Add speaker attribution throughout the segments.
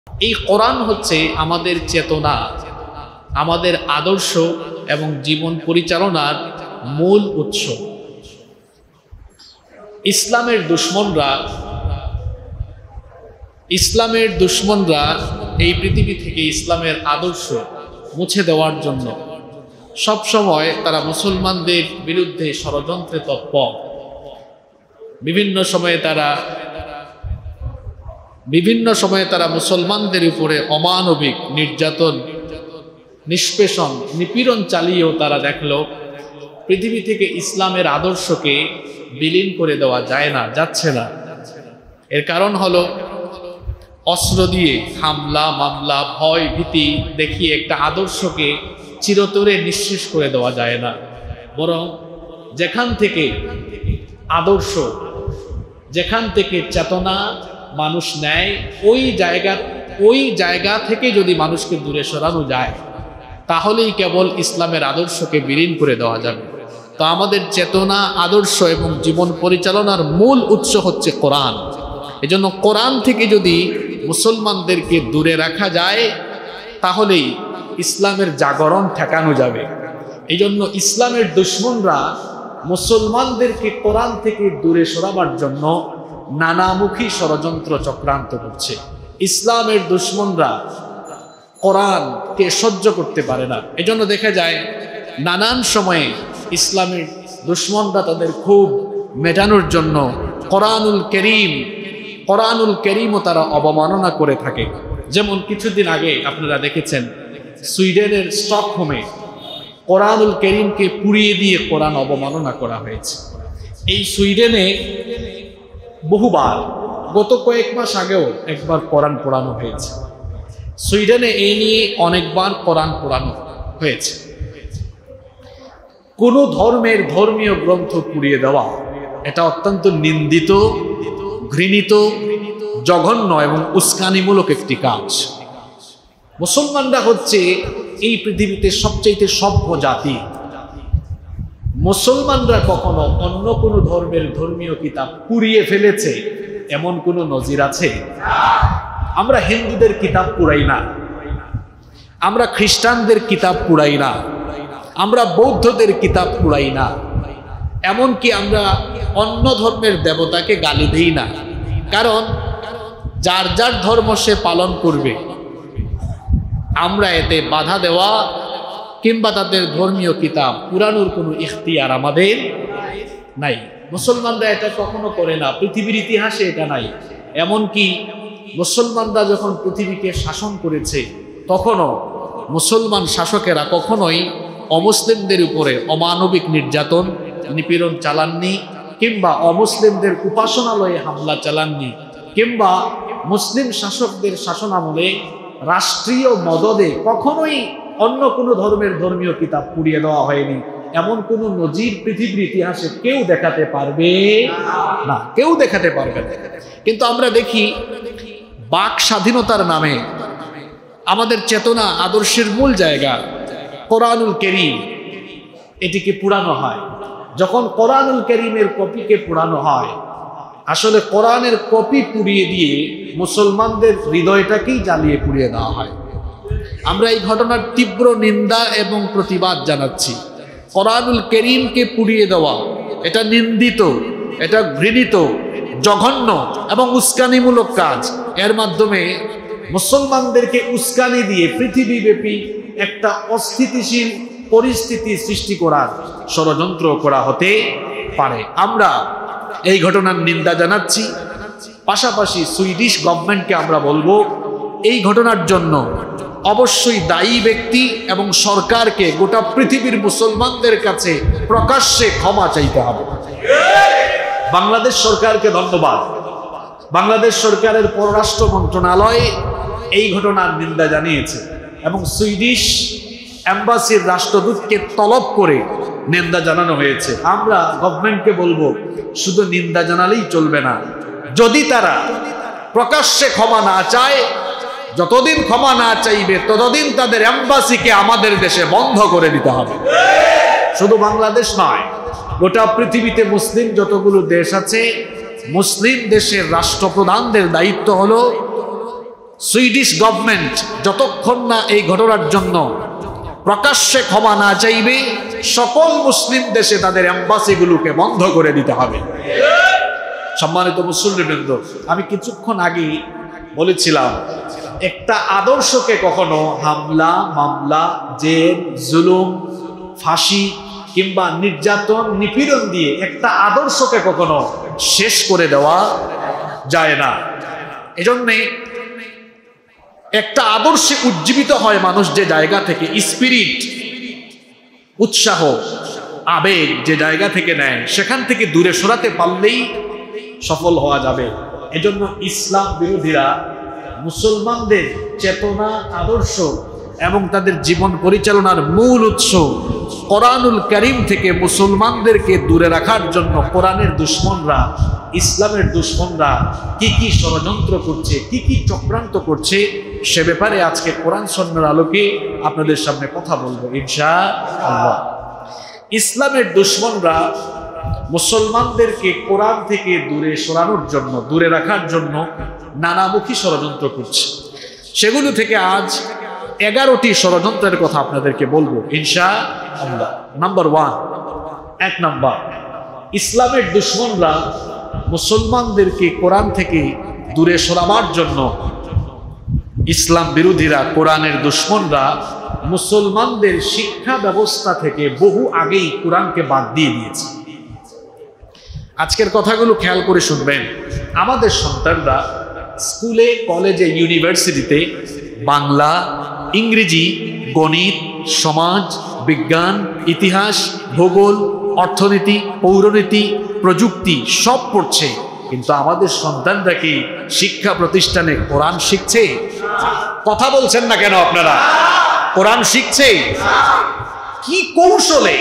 Speaker 1: এই কোরআন হচ্ছে আমাদের চেতনা, আমাদের আদর্শ এবং জীবন পরিচালনার মূল উৎস। ইসলামের দুশমনরা এই পৃথিবী থেকে ইসলামের আদর্শ মুছে দেওয়ার জন্য সবসময় তারা মুসলমানদের বিরুদ্ধে ষড়যন্ত্রে তৎপর। বিভিন্ন সময়ে তারা মুসলমানদের উপরে অমানবিক নির্যাতন, নিষ্পেষণ, নিপীড়ন চালিয়েও তারা দেখল পৃথিবী থেকে ইসলামের আদর্শকে বিলীন করে দেওয়া যাচ্ছে না। এর কারণ হলো অস্ত্র দিয়ে হামলা, মামলা, ভয়, ভীতি দেখিয়ে একটা আদর্শকে চিরতরে নিঃশেষ করে দেওয়া যায় না। বরং যেখান থেকে আদর্শ, যেখান থেকে চেতনা মানুষ নেয়, ওই জায়গা থেকে যদি মানুষকে দূরে সরানো যায়, তাহলেই কেবল ইসলামের আদর্শকে বিলীন করে দেওয়া যাবে। তো আমাদের চেতনা, আদর্শ এবং জীবন পরিচালনার মূল উৎস হচ্ছে কোরআন। এজন্য কোরআন থেকে যদি মুসলমানদেরকে দূরে রাখা যায়, তাহলেই ইসলামের জাগরণ ঠেকানো যাবে। এই জন্য ইসলামের দুশমনরা মুসলমানদেরকে কোরআন থেকে দূরে সরাবার জন্য নানামুখী ষড়যন্ত্র চক্রান্ত করছে। ইসলামের দুশমনরা কোরআনকে সহ্য করতে পারে না। এজন্য দেখা যায় নানান সময়ে ইসলামের দুশমনরা তাদের খুব মেটানোর জন্য কোরআনুল করিমও তারা অবমাননা করে থাকে। যেমন কিছুদিন আগে আপনারা দেখেছেন সুইডেনের স্টকহোমে কোরআনুল করিমকে পুড়িয়ে দিয়ে কোরআন অবমাননা করা হয়েছে। এই সুইডেনে বহুবার, গত কয়েক মাস আগেও একবার কোরআন পোড়ানো হয়েছে। সুইডেনে এই নিয়ে অনেকবার কোরআন পোড়ানো হয়েছে। কোন ধর্মের ধর্মীয় গ্রন্থ পুড়িয়ে দেওয়া এটা অত্যন্ত নিন্দিত, ঘৃণিত, জঘন্য এবং উস্কানিমূলক একটি কাজ। মুসলমানরা হচ্ছে এই পৃথিবীতে সবচেয়ে সভ্য জাতি। মুসলমানরা কখনো অন্য কোনো ধর্মের ধর্মীয় কিতাব পুড়িয়ে ফেলেছে এমন কোনো নজির আছে? আমরা হিন্দুদের কিতাব পুড়াই না, আমরা খ্রিস্টানদের কিতাব পুড়াই না, আমরা বৌদ্ধদের কিতাব পুড়াই না, এমনকি আমরা অন্য ধর্মের দেবতাকে গালি দেই না। কারণ যার যার ধর্ম সে পালন করবে, আমরা এতে বাধা দেওয়া কিংবা তাদের ধর্মীয় কিতাব পুরানোর কোনো ইখতিয়ার আমাদের নাই। মুসলমানরা এটা কখনো করে না, পৃথিবীর ইতিহাসে এটা নাই। এমনকি মুসলমানরা যখন পৃথিবীকে শাসন করেছে, তখনও মুসলমান শাসকেরা কখনোই অমুসলিমদের উপরে অমানবিক নির্যাতন, নিপীড়ন চালাননি, কিংবা অমুসলিমদের উপাসনালয়ে হামলা চালাননি, কিংবা মুসলিম শাসকদের শাসনামলে রাষ্ট্রীয় মদদে কখনোই অন্য কোনো ধর্মের ধর্মীয় কিতাব পুড়িয়ে দেওয়া হয়নি। এমন কোনো নজির পৃথিবীর ইতিহাসে কেউ দেখাতে পারবে না, কেউ দেখাতে পারবে না। কিন্তু আমরা দেখি বাক স্বাধীনতার নামে আমাদের চেতনা, আদর্শের মূল জায়গা কোরআনুল কারীম, এটিকে পোড়ানো হয়। যখন কোরআনুল কারীমের কপিকে পোড়ানো হয়, আসলে কোরআনের কপি পুড়িয়ে দিয়ে মুসলমানদের হৃদয়টাকেই জ্বালিয়ে পুড়িয়ে দেওয়া হয়। আমরা এই ঘটনার তীব্র নিন্দা এবং প্রতিবাদ জানাচ্ছি। কোরআনুল কারীমকে পুড়িয়ে দেওয়া এটা নিন্দিত, এটা ঘৃণিত, জঘন্য এবং উস্কানিমূলক কাজ। এর মাধ্যমে মুসলমানদেরকে উস্কানি দিয়ে পৃথিবীব্যাপী একটা অস্থিতিশীল পরিস্থিতি সৃষ্টি করার ষড়যন্ত্র করা হতে পারে। আমরা এই ঘটনার নিন্দা জানাচ্ছি। পাশাপাশি সুইডিশ গভর্নমেন্টকে আমরা বলবো, এই ঘটনার জন্য অবশ্যই দায়ী ব্যক্তি এবং সরকারকে গোটা পৃথিবীর মুসলমানদের কাছে প্রকাশ্যে ক্ষমা চাইতে হবে। বাংলাদেশ সরকারকে ধন্যবাদ। বাংলাদেশ সরকারের পররাষ্ট্র মন্ত্রণালয় এই ঘটনার নিন্দা জানিয়েছে এবং সুইডিশ এম্বাসির রাষ্ট্রদূতকে তলব করে নিন্দা জানানো হয়েছে। আমরা গভর্নমেন্টকে বলবো, শুধু নিন্দা জানালেই চলবে না। যদি তারা প্রকাশ্যে ক্ষমা না চায়, যতদিন ক্ষমা না চাইবে ততদিন তাদের এম্বাসিকে আমাদের দেশে বন্ধ করে দিতে হবে। শুধু বাংলাদেশ নয়, গোটা পৃথিবীতে মুসলিম যতগুলো দেশ আছে, মুসলিম দেশের রাষ্ট্রপ্রধানদের দায়িত্ব হলো সুইডিশ গভর্নমেন্ট যতক্ষণ না এই ঘটনার জন্য প্রকাশ্যে ক্ষমা না চাইবে, সকল মুসলিম দেশে তাদের এম্বাসিগুলোকে বন্ধ করে দিতে হবে। সম্মানিত মুসল্লিবৃন্দ, আমি কিছুক্ষণ আগে বলেছিলাম, একটা আদর্শকে কখনো হামলা, মামলা, জেল, জুলুম, ফাঁসি কিংবা নির্যাতন, নিপীড়ন দিয়ে একটা আদর্শকে কখনো শেষ করে দেওয়া যায় না। এজন্যে একটা আদর্শে উজ্জীবিত হয় মানুষ যে জায়গা থেকে, স্পিরিট, উৎসাহ, আবেগ যে জায়গা থেকে নেয়, সেখান থেকে দূরে সরাতে পারলেই সফল হওয়া যাবে। এজন্য ইসলাম বিরোধীরা মুসলমানদের চেতনা, আদর্শ এবং তাদের জীবন পরিচালনার মূল উৎস কোরআনুল কারীম থেকে মুসলমানদেরকে দূরে রাখার জন্য কোরআনের দুশমনরা, ইসলামের দুশমনরা কি কি ষড়যন্ত্র করছে, কি কি চক্রান্ত করছে, সে ব্যাপারে আজকে কোরআন সুন্নাহর আলোকে আপনাদের সামনে কথা বলবো ইনশাআল্লাহ। ইসলামের দুশমনরা মুসলমানদেরকে কোরআন থেকে দূরে সরানোর জন্য, দূরে রাখার জন্য নানামুখী ষড়যন্ত্র করছে। সেগুলো থেকে আজ 11টি ষড়যন্ত্রের কথা আপনাদেরকে বলবো ইনশাআল্লাহ। নাম্বার 1, 1 নাম্বার, ইসলামের দুশমনরা মুসলমানদেরকে কোরআন থেকে দূরে সরাবার জন্য, ইসলাম বিরোধীরা, কোরআনের দুশমনরা মুসলমানদের শিক্ষা ব্যবস্থা থেকে বহু আগেই কোরআনকে বাদ দিয়ে দিয়েছে। আজকের কথাগুলো খেয়াল করে শুনবেন। আমাদের সন্তানরা স্কুলে, কলেজে, ইউনিভার্সিটিতে বাংলা, ইংরেজি, গণিত, সমাজ বিজ্ঞান, ইতিহাস, ভূগোল, অর্থনীতি, পৌরনীতি, প্রযুক্তি সব পড়ছে, কিন্তু আমাদের সন্তানরা কি শিক্ষা প্রতিষ্ঠানে কোরআন শিখছে? কথা বলছেন না কেন আপনারা? কোরআন শিখছে? কি কৌশলে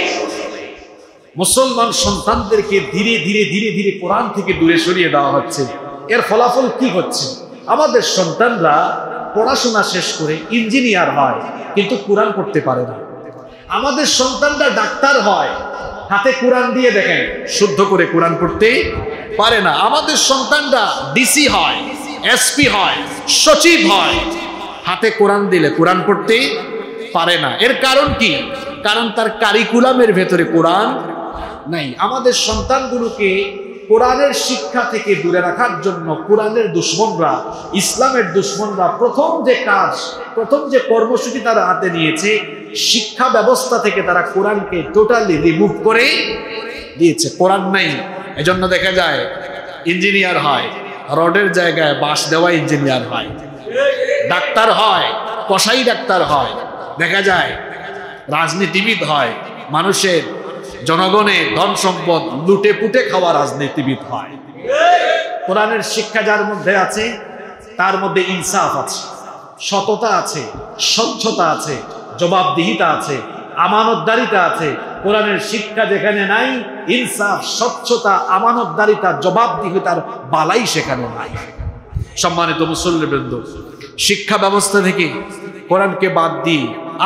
Speaker 1: মুসলমান সন্তানদেরকে ধীরে ধীরে ধীরে ধীরে কোরআন থেকে দূরে সরিয়ে দেওয়া হচ্ছে। এর ফলাফল কি হচ্ছে? আমাদের সন্তানরা পড়াশোনা শেষ করে ইঞ্জিনিয়ার হয়, কিন্তু কোরআন পড়তে পারে না। আমাদের সন্তানরা ডাক্তার হয়, হাতে কোরআন দিয়ে দেখেন শুদ্ধ করে কোরআন পড়তে পারে না। আমাদের সন্তানরা ডিসি হয়, এসপি হয়, সচিব হয়, হাতে কোরআন দিলে কোরআন পড়তে পারে না। এর কারণ কি? কারণ তার কারিকুলামের ভেতরে কোরআন নাই। আমাদের সন্তানগুলোকে কোরআনের শিক্ষা থেকে দূরে রাখার জন্য কোরআনের দুশমনরা, ইসলামের দুশমনরা প্রথম যে কাজ, প্রথম যে কর্মসূচি তারা হাতে নিয়েছে, শিক্ষা ব্যবস্থা থেকে তারা কোরআনকে টোটালি রিমুভ করে দিয়েছে। কোরআন নাই, এজন্য দেখা যায় ইঞ্জিনিয়ার হয়, রডের জায়গায় বাঁশ দেওয়া ইঞ্জিনিয়ার হয়, ডাক্তার হয়, কসাই ডাক্তার হয়, দেখা যায় রাজনীতিবিদ হয়, মানুষের, জনগণের ধন সম্পদ লুটে পুটে খাওয়া রাজনীতিবিদ হয়। কোরআনের শিক্ষা যার মধ্যে আছে, তার মধ্যে ইনসাফ আছে, সততা আছে, স্বচ্ছতা আছে, জবাবদিহিতা আছে, আমানতদারিতা আছে। কোরআনের শিক্ষা যেখানে নাই, ইনসাফ, স্বচ্ছতা, আমানতদারিতা, জবাবদিহিতার বালাই সেখানে নাই। সম্মানিত মুসল্লিবৃন্দ, শিক্ষা ব্যবস্থা থেকে কোরআনকে বাদ দিয়ে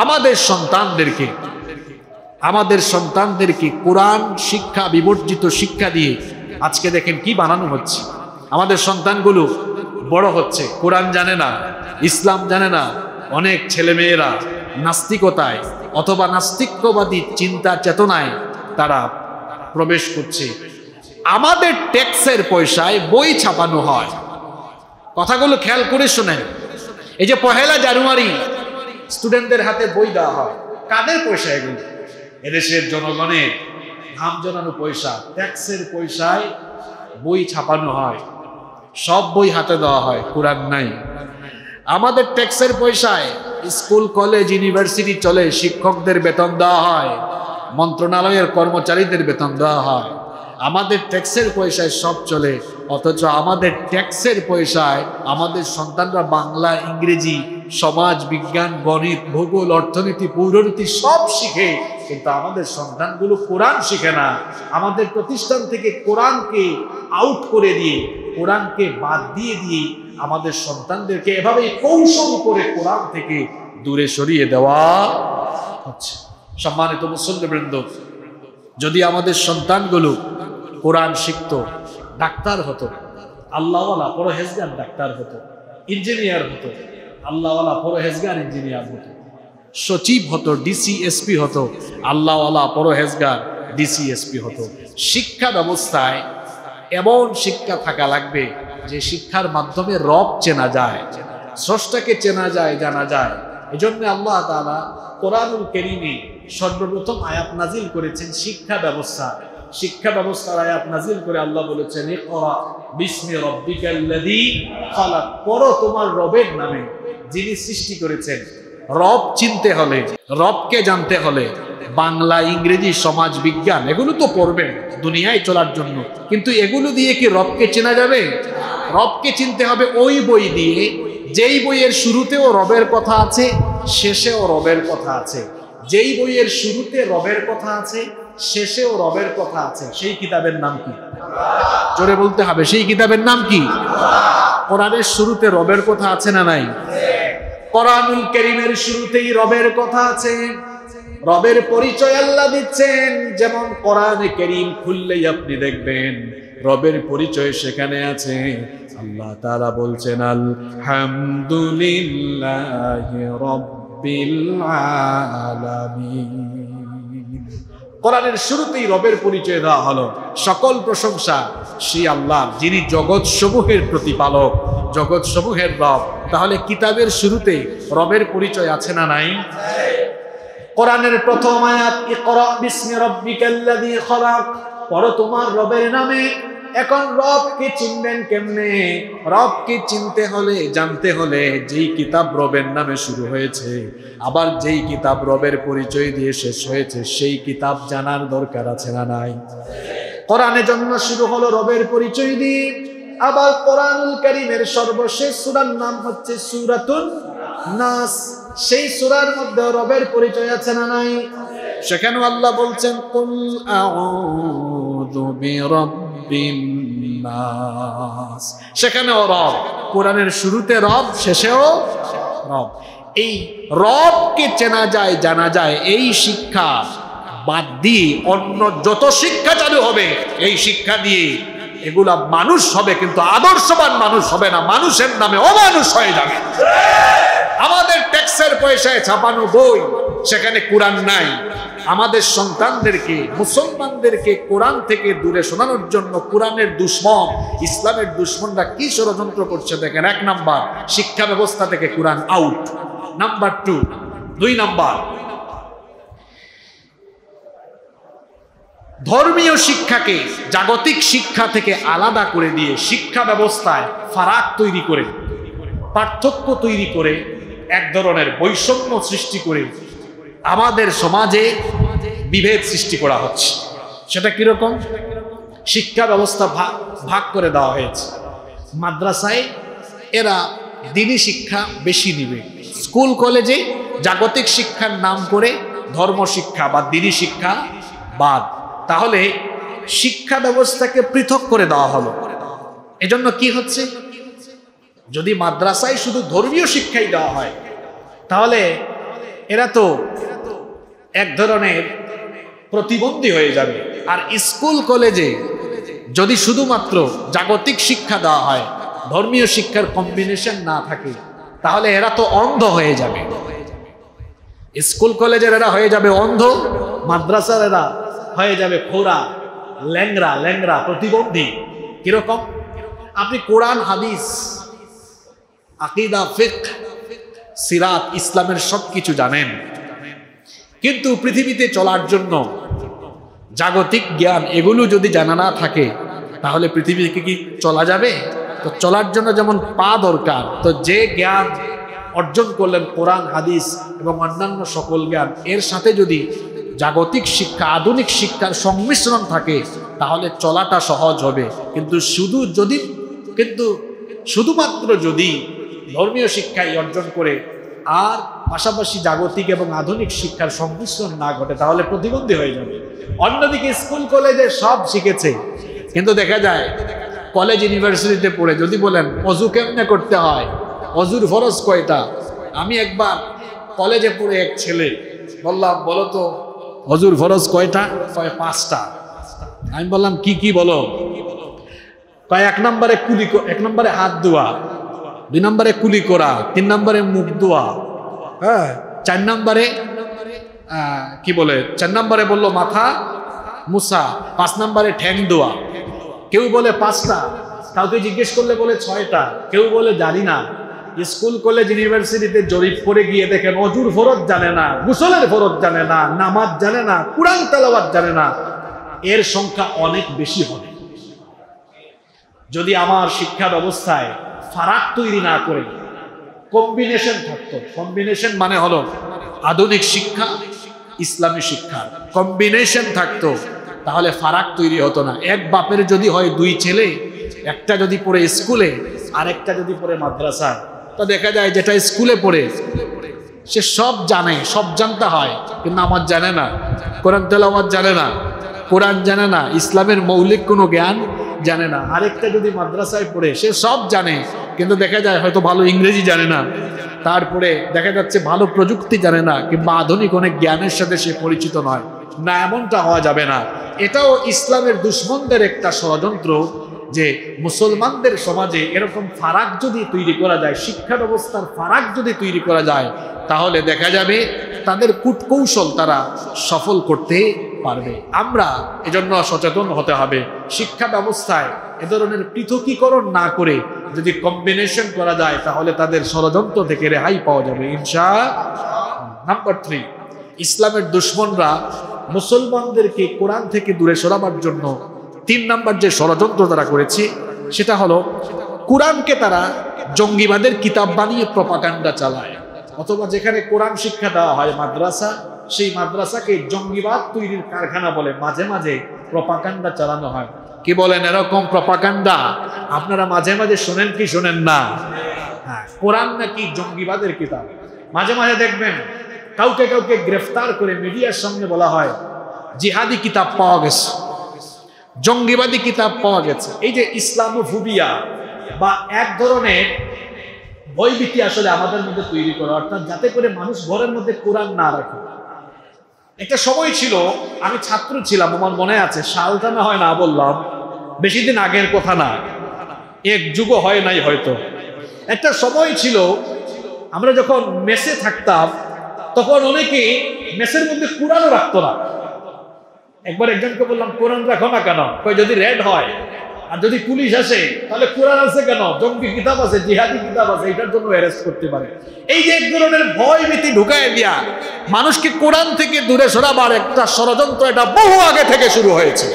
Speaker 1: আমাদের সন্তানদেরকে কোরআন শিক্ষা, বিবর্জিত শিক্ষা দিয়ে আজকে দেখেন কি বানানো হচ্ছে। আমাদের সন্তানগুলো বড় হচ্ছে, কোরআন জানে না, ইসলাম জানে না। অনেক ছেলেমেয়েরা নাস্তিকতায় অথবা নাস্তিক্যবাদী চিন্তা চেতনায় তারা প্রবেশ করছে। আমাদের ট্যাক্সের পয়সায় বই ছাপানো হয়। কথাগুলো খেয়াল করে শোনেন। এই যে 1 জানুয়ারি স্টুডেন্টদের হাতে বই দেওয়া হয়, কাদের পয়সা এগুলো? এদেশের জনগণের ঘাম জড়ানো পয়সা, ট্যাক্সের পয়সায় বই ছাপানো হয়, সব বই হাতে দেওয়া হয়, কোরআন নাই। আমাদের ট্যাক্সের পয়সায় স্কুল, কলেজ, ইউনিভার্সিটি চলে, শিক্ষকদের বেতন দেওয়া হয়, মন্ত্রণালয়ের কর্মচারীদের বেতন দেওয়া হয়। আমাদের ট্যাক্সের পয়সায় সব চলে, অথচ আমাদের ট্যাক্সের পয়সায় আমাদের সন্তানরা বাংলা, ইংরেজি, সমাজ বিজ্ঞান, গণিত, ভূগোল, অর্থনীতি, পৌরনীতি সব শিখে, কিন্তু আমাদের সন্তানগুলো কোরআন শিখে না। আমাদের প্রতিষ্ঠান থেকে কোরআনকে আউট করে দিয়ে, কোরআনকে বাদ দিয়ে আমাদের সন্তানদেরকে এভাবে কৌশল করে কোরআন থেকে দূরে সরিয়ে দেওয়া হচ্ছে। সম্মানিত মুসল্লিবৃন্দ, যদি আমাদের সন্তানগুলো কোরআন শিখতো, ডাক্তার হতো, আল্লাহওয়ালা পরহেজগার ডাক্তার হতো, ইঞ্জিনিয়ার হতো, আল্লাহওয়ালা পরহেজগার ইঞ্জিনিয়ার হতো, সচিব হতো, ডিসি এসপি হতো, আল্লাহওয়ালা পরহেজগার ডিসি এসপি হতো। শিক্ষা ব্যবস্থায় এমন শিক্ষা থাকা লাগবে যে শিক্ষার মাধ্যমে রব চেনা যায়, স্রষ্টাকে চেনা যায়, জানা যায়। এজন্য আল্লাহ তাআলা কোরআনুল কারীমে সর্বপ্রথম আয়াত নাজিল করেছেন শিক্ষা ব্যবস্থা। শিক্ষা ব্যবস্থার আয়াত নাজিল করে আল্লাহ বলেছেন, ইকরা বিসমি রাব্বিকাল্লাযী খালাক, পড়ো তোমার রবের নামে যিনি সৃষ্টি করেছেন। রব চিনতে হলে, রবকে জানতে হলে বাংলা, ইংরেজি, সমাজ বিজ্ঞান এগুলো তো পড়বেন দুনিয়ায় চলার জন্য, কিন্তু এগুলো দিয়ে কি রবকে চেনা যাবে? রবকে চিনতে হবে ওই বই দিয়ে যেই বইয়ের শুরুতেও রবের কথা আছে, শেষেও রবের কথা আছে। যেই বইয়ের শুরুতে রবের কথা আছে, শেষেও রবের কথা আছে, সেই কিতাবের নাম কি? জোরে বলতে হবে, সেই কিতাবের নাম কি? কোরআনের শুরুতে রবের কথা আছে না নাই? কোরআনুল কারীমের শুরুতেই রবের কথা আছে। রবের পরিচয় আল্লাহ দিচ্ছেন, যেমন কোরআনে কারীম খুললেই আপনি দেখবেন রবের পরিচয় সেখানে আছে। আল্লাহ তাআলা বলছেন, আলহামদুলিল্লাহি রাব্বিল আলামিন। কোরআনের শুরুতেই রবের পরিচয় দেওয়া হলো। সকল প্রশংসা সেই আল্লাহ যিনি জগৎ সমূহের প্রতিপালক, জগৎ সমূহের রব। তাহলে কিতাবের শুরুতে রবের পরিচয় আছে না নাই? কোরআনের প্রথম আয়াত, ইকরা বিসমি রাব্বিকাল্লাযী খালাক, পড়ো তোমার রবের নামে। এখন রবকে চিনবেন কেমনে? রবকে চিনতে হলে, জানতে হলে যেই কিতাব রবের নামে শুরু হয়েছে, আবার যেই কিতাব রবের পরিচয় দিয়ে শেষ হয়েছে, সেই কিতাব জানার দরকার আছে না নাই? কোরআনের জন্য শুরু হলো রবের পরিচয় দিয়ে। আবার কোরআনুল কারীমের সর্বশেষ সূরার নাম হচ্ছে সূরাতুন নাস। সেই সূরার মধ্যে রবের পরিচয় আছে না নাই? সেখানে আল্লাহ বলছেন, কুল আউযু বিরাব্বিন নাস। সেখানেও রব, কোরআনের শুরুতে রব, শেষেও রব। এই রবকে চেনা যায়, জানা যায়, এই শিক্ষা বাদ দিয়ে অন্য যত শিক্ষা চালু হবে, এই শিক্ষা দিয়ে এগুলা মানুষ হবে, কিন্তু আদর্শবান মানুষ হবে না, মানুষের নামে অমানুষ হয়ে যাবে। আমাদের ট্যাক্সের পয়সায় ছাপানো বই, সেখানে কোরআন নাই। আমাদের সন্তানদেরকে, মুসলমানদেরকে কোরআন থেকে দূরে সরানোর জন্য কোরআনের দুশমন, ইসলামের দুশমনরা কি ষড়যন্ত্র করছে দেখেন। 1 নাম্বার, শিক্ষা ব্যবস্থা থেকে কোরআন আউট। নাম্বার 2 নাম্বার, ধর্মীয় শিক্ষাকে জাগতিক শিক্ষা থেকে আলাদা করে দিয়ে শিক্ষা ব্যবস্থায় ফারাক তৈরি করে, পার্থক্য তৈরি করে, এক ধরনের বৈষম্য সৃষ্টি করে আমাদের সমাজে বিভেদ সৃষ্টি করা হচ্ছে। সেটা কিরকম? শিক্ষা ব্যবস্থা ভাগ করে দেওয়া হয়েছে। মাদ্রাসায় এরা দ্বীনি শিক্ষা বেশি নিবে, স্কুল কলেজে জাগতিক শিক্ষার নাম করে ধর্ম শিক্ষা বা দ্বীনি শিক্ষা বাদ। তাহলে শিক্ষা ব্যবস্থাকে পৃথক করে দেওয়া হলো। এজন্য কি হচ্ছে? যদি মাদ্রাসায় শুধু ধর্মীয় শিক্ষাই দেওয়া হয়, তাহলে এরা তো এক ধরনের প্রতিবন্ধী হয়ে যাবে। আর স্কুল কলেজে যদি শুধুমাত্র জাগতিক শিক্ষা দেওয়া হয়, ধর্মীয় শিক্ষার কম্বিনেশন না থাকে, তাহলে এরা তো অন্ধ হয়ে যাবে। স্কুল কলেজের এরা হয়ে যাবে অন্ধ, মাদ্রাসার এরা হয়ে যাবে খোরা, ল্যাংরা, প্রতিবন্ধী। কিরকম? আপনি কোরআন, হাদিস, আকীদা, ফিকহ, সিরাত, ইসলামের সবকিছু জানেন, কিন্তু পৃথিবীতে চলার জন্য জাগতিক জ্ঞান এগুলো যদি জানা না থাকে, তাহলে পৃথিবীকে কি চলা যাবে? তো চলার জন্য যেমন পা দরকার, তো যে জ্ঞান অর্জন করলেন কোরআন, হাদিস এবং অন্যান্য সকল জ্ঞান, এর সাথে যদি জাগতিক শিক্ষা, আধুনিক শিক্ষার সংমিশ্রণ থাকে, তাহলে চলাটা সহজ হবে। কিন্তু শুধুমাত্র যদি ধর্মীয় শিক্ষাই অর্জন করে আর পাশাপাশি জাগতিক এবং আধুনিক শিক্ষার সংমিশ্রণ না ঘটে, তাহলে প্রতিবন্ধী হয়ে যাবে। অন্যদিকে স্কুল কলেজে সব শিখেছে, কিন্তু দেখা যায় কলেজ ইউনিভার্সিটিতে পড়ে যদি বলেন অজু কেমনে করতে হয়, অজুর ফরজ কয়টা, আমি একবার কলেজে পড়ে এক ছেলে বললাম, বলো তো অজুর ফরজ কয়টা? কয় 5টা। আমি বললাম কি কি বলো? কয় 1 নম্বরে কুলি, 1 নম্বরে হাত ধোয়া, 2 নম্বরে কুলি করা, 3 নম্বরে মুখ ধোয়া, হ্যাঁ 4 নম্বরে কি বলে 4 নম্বরে বললো মাথা মুসা, 5 নম্বরে ঠ্যাং ধোয়া। কেউ বলে 5টা, কাউকে জিজ্ঞেস করলে বলে 6টা, কেউ বলে জানি না। স্কুল কলেজ ইউনিভার্সিটিতে জরিপ করে গিয়ে দেখেন অজুর ফরজ জানে না, গোসলের ফরজ জানে না, নামাজ জানে না, কুরআন তেলাওয়াত জানে না। এর সংখ্যা অনেক বেশি হবে। যদি আমার শিক্ষা ব্যবস্থায় ফারাক তৈরি না করে কম্বিনেশন থাকতো, কম্বিনেশন মানে হলো আধুনিক শিক্ষা ইসলামী শিক্ষা কম্বিনেশন থাকতো, তাহলে ফারাক তৈরি হতো না। এক বাপের যদি হয় 2 ছেলে, একটা যদি পড়ে স্কুলে আর একটা যদি পড়ে মাদ্রাসায়, তো দেখা যায় যেটা স্কুলে পড়ে সে সব জানে, সব জানতে হয়, কিন্তু নামাজ জানে না, কোরআন তেলাওয়াত জানে না, কোরআন জানে না, ইসলামের মৌলিক কোনো জ্ঞান জানে না। আরেকটা যদি মাদ্রাসায় পড়ে সে সব জানে, কিন্তু দেখা যায় হয়তো ভালো ইংরেজি জানে না, তারপরে দেখা যাচ্ছে ভালো প্রযুক্তি জানে না, কিংবা আধুনিক অনেক জ্ঞানের সাথে সে পরিচিত নয়। না, এমনটা হওয়া যাবে না। এটাও ইসলামের দুশমনদের একটা ষড়যন্ত্র যে মুসলমানদের সমাজে এরকম ফারাক যদি তৈরি করা যায়, শিক্ষা ব্যবস্থার ফারাক যদি তৈরি করা যায়, তাহলে দেখা যাবে তাদের কূটকৌশল তারা সফল করতে পারবে। আমরা এজন্য সচেতন হতে হবে। শিক্ষা ব্যবস্থায় এ ধরনের পৃথকীকরণ না করে যদি কম্বিনেশন করা যায়, তাহলে তাদের ষড়যন্ত্র থেকে রেহাই পাওয়া যাবে ইনশাআল্লাহ। নাম্বার 3, ইসলামের দুশমনরা মুসলমানদেরকে কোরআন থেকে দূরে সরাবার জন্য 3 নাম্বার যে ষড়যন্ত্র তারা করেছে সেটা হলো কোরআনকে তারা জঙ্গিবাদের কিতাব বানিয়ে প্রপাগান্ডা চালায়, অথবা যেখানে কোরআন শিক্ষা দেওয়া হয় মাদ্রাসা, সেই মাদ্রাসাকে জঙ্গিবাদ তৈরির কারখানা বলে মাঝে মাঝে প্রপাগান্ডা চালানো হয়। কি বলেন, এরকম প্রপাগান্ডা আপনারা মাঝে মাঝে শোনেন কি শোনেন না? হ্যাঁ, কোরআন নাকি জঙ্গিবাদের কিতাব। মাঝে মাঝে দেখবেন কাউকে কাউকে গ্রেফতার করে মিডিয়ার সামনে বলা হয় জিহাদি কিতাব পাওয়া গেছে, জঙ্গিবাদী কিতাব পাওয়া গেছে। এই যে ইসলামোফোবিয়া বা এক ধরনের ভয়ভীতি আসলে আমাদের মধ্যে তৈরি করা, অর্থাৎ যাতে করে মানুষ ঘরের মধ্যে কোরআন না রাখে। একটা সময় ছিল, আমি ছাত্র ছিলাম, আমার মনে আছে, সালটা না হয় না বললাম, বেশি দিন আগের কথা না, 1 যুগও হয় নাই হয়তো। একটা সময় ছিল আমরা যখন মেসে থাকতাম, তখন অনেকে মেসের মধ্যে কোরআনও রাখতো না। একবার একজনকে বললাম কোরআন রাখো না কেন? কই যদি রেড হয় আর যদি পুলিশ আসে তাহলে কোরআন আছে কেন? জঙ্গি কিতাব আছে, জিহাদি কিতাব আছে, এটার জন্য অ্যারেস্ট করতে পারে। এই যে এক ধরনের ভয় ভীতি ঢুকায় দিয়া মানুষকে কোরআন থেকে দূরে সরাবার একটা ষড়যন্ত্র, এটা বহু আগে থেকে শুরু হয়েছে।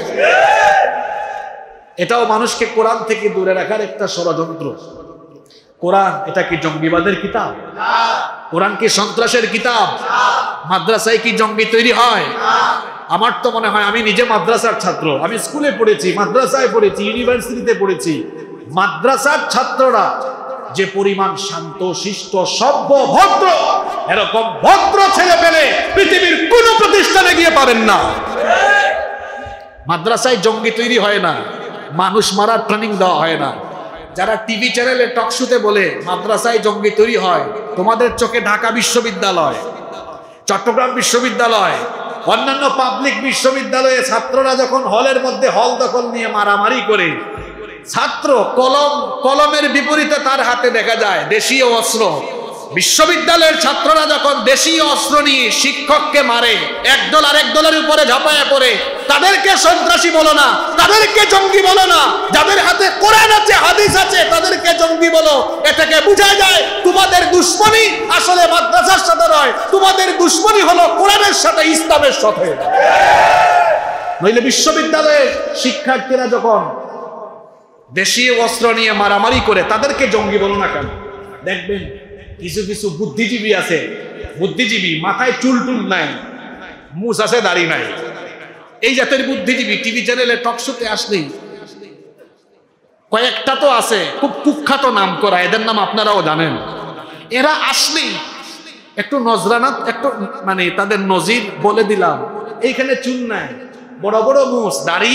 Speaker 1: এটাও মানুষকে কোরআন থেকে দূরে রাখার একটা ষড়যন্ত্র। কোরআন এটা কি জঙ্গিবাদের কিতাব? কোরআন কি সন্ত্রাসের কিতাব? মাদ্রাসায় কি জঙ্গি তৈরি হয়? আমার তো মনে হয়, আমি নিজে মাদ্রাসার ছাত্র, আমি স্কুলে পড়েছি, মাদ্রাসায় পড়েছি, ইউনিভার্সিটিতে পড়েছি। মাদ্রাসার ছাত্ররা যে পরিমাণ শান্ত শিষ্ট সভ্য ভদ্র, এরকম ভদ্র ছেলে পেলে পৃথিবীর কোন প্রতিষ্ঠানে গিয়ে পাবেন না। মাদ্রাসায় জঙ্গি তৈরি হয় না, মানুষ মারার ট্রেনিং দেওয়া হয় না। যারা টিভি চ্যানেলে টকশোতে বলে মাদ্রাসায় জঙ্গি তৈরি হয়, তোমাদের চোখে ঢাকা বিশ্ববিদ্যালয়, চট্টগ্রাম বিশ্ববিদ্যালয়, অন্যান্য পাবলিক বিশ্ববিদ্যালয়ে ছাত্ররা যখন হলের মধ্যে হল দখল নিয়ে মারামারি করে, ছাত্র কলমের বিপরীতে তার হাতে দেখা যায় দেশীয় অস্ত্র। বিশ্ববিদ্যালয়ের ছাত্ররা যখন দেশীয় অস্ত্র নিয়ে শিক্ষককে মারে, একদল আরেক দলের উপরে ঝাঁপায়া পড়ে, তাদেরকে সন্ত্রাসী বলো না, তাদেরকে জঙ্গি বলো না। যাদের হাতে কোরআন আছে, হাদিস আছে, তাদেরকে জঙ্গি বলো। এটাকে বোঝা যায় তোমাদের দুশ্মনী আসলে মাদ্রাসার সাথে নয়, তোমাদের দুশ্মনী হলো কোরআনের সাথে, ইসলামের সাথে। নইলে বিশ্ববিদ্যালয়ের শিক্ষার্থীরা যখন দেশীয় অস্ত্র নিয়ে মারামারি করে, তাদেরকে জঙ্গি বলো না কেন? দেখবেন কিছু কিছু বুদ্ধিজীবী আছে, বুদ্ধিজীবী মাথায় চুল টুল নাই, মুছ আছে, দাড়ি নাই, এই জাতের বুদ্ধিজীবী টিভি চ্যানেলে টকশোতে আসলেই, কয়েকটা তো আছে খুব কুখ্যাত নাম করা, এদের নাম আপনারাও জানেন। এরা আসলেই একটু নজরানা, একটু মানে তাদের নজির বলে দিলাম, এইখানে চুল নাই, বড় বড় মুছ, দাড়ি,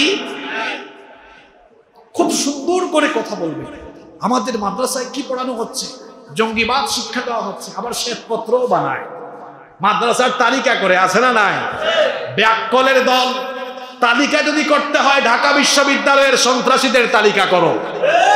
Speaker 1: খুব সুন্দর করে কথা বলবে। আমাদের মাদ্রাসায় কি পড়ানো হচ্ছে? জঙ্গিবাদ শিক্ষা দেওয়া হচ্ছে। আবার শ্বেতপত্রও বানায়, মাদ্রাসার তালিকা করে, আছে না নাই? ব্যাককলের দল তালিকা যদি করতে হয়, ঢাকা বিশ্ববিদ্যালয়ের সন্ত্রাসীদের তালিকা করো।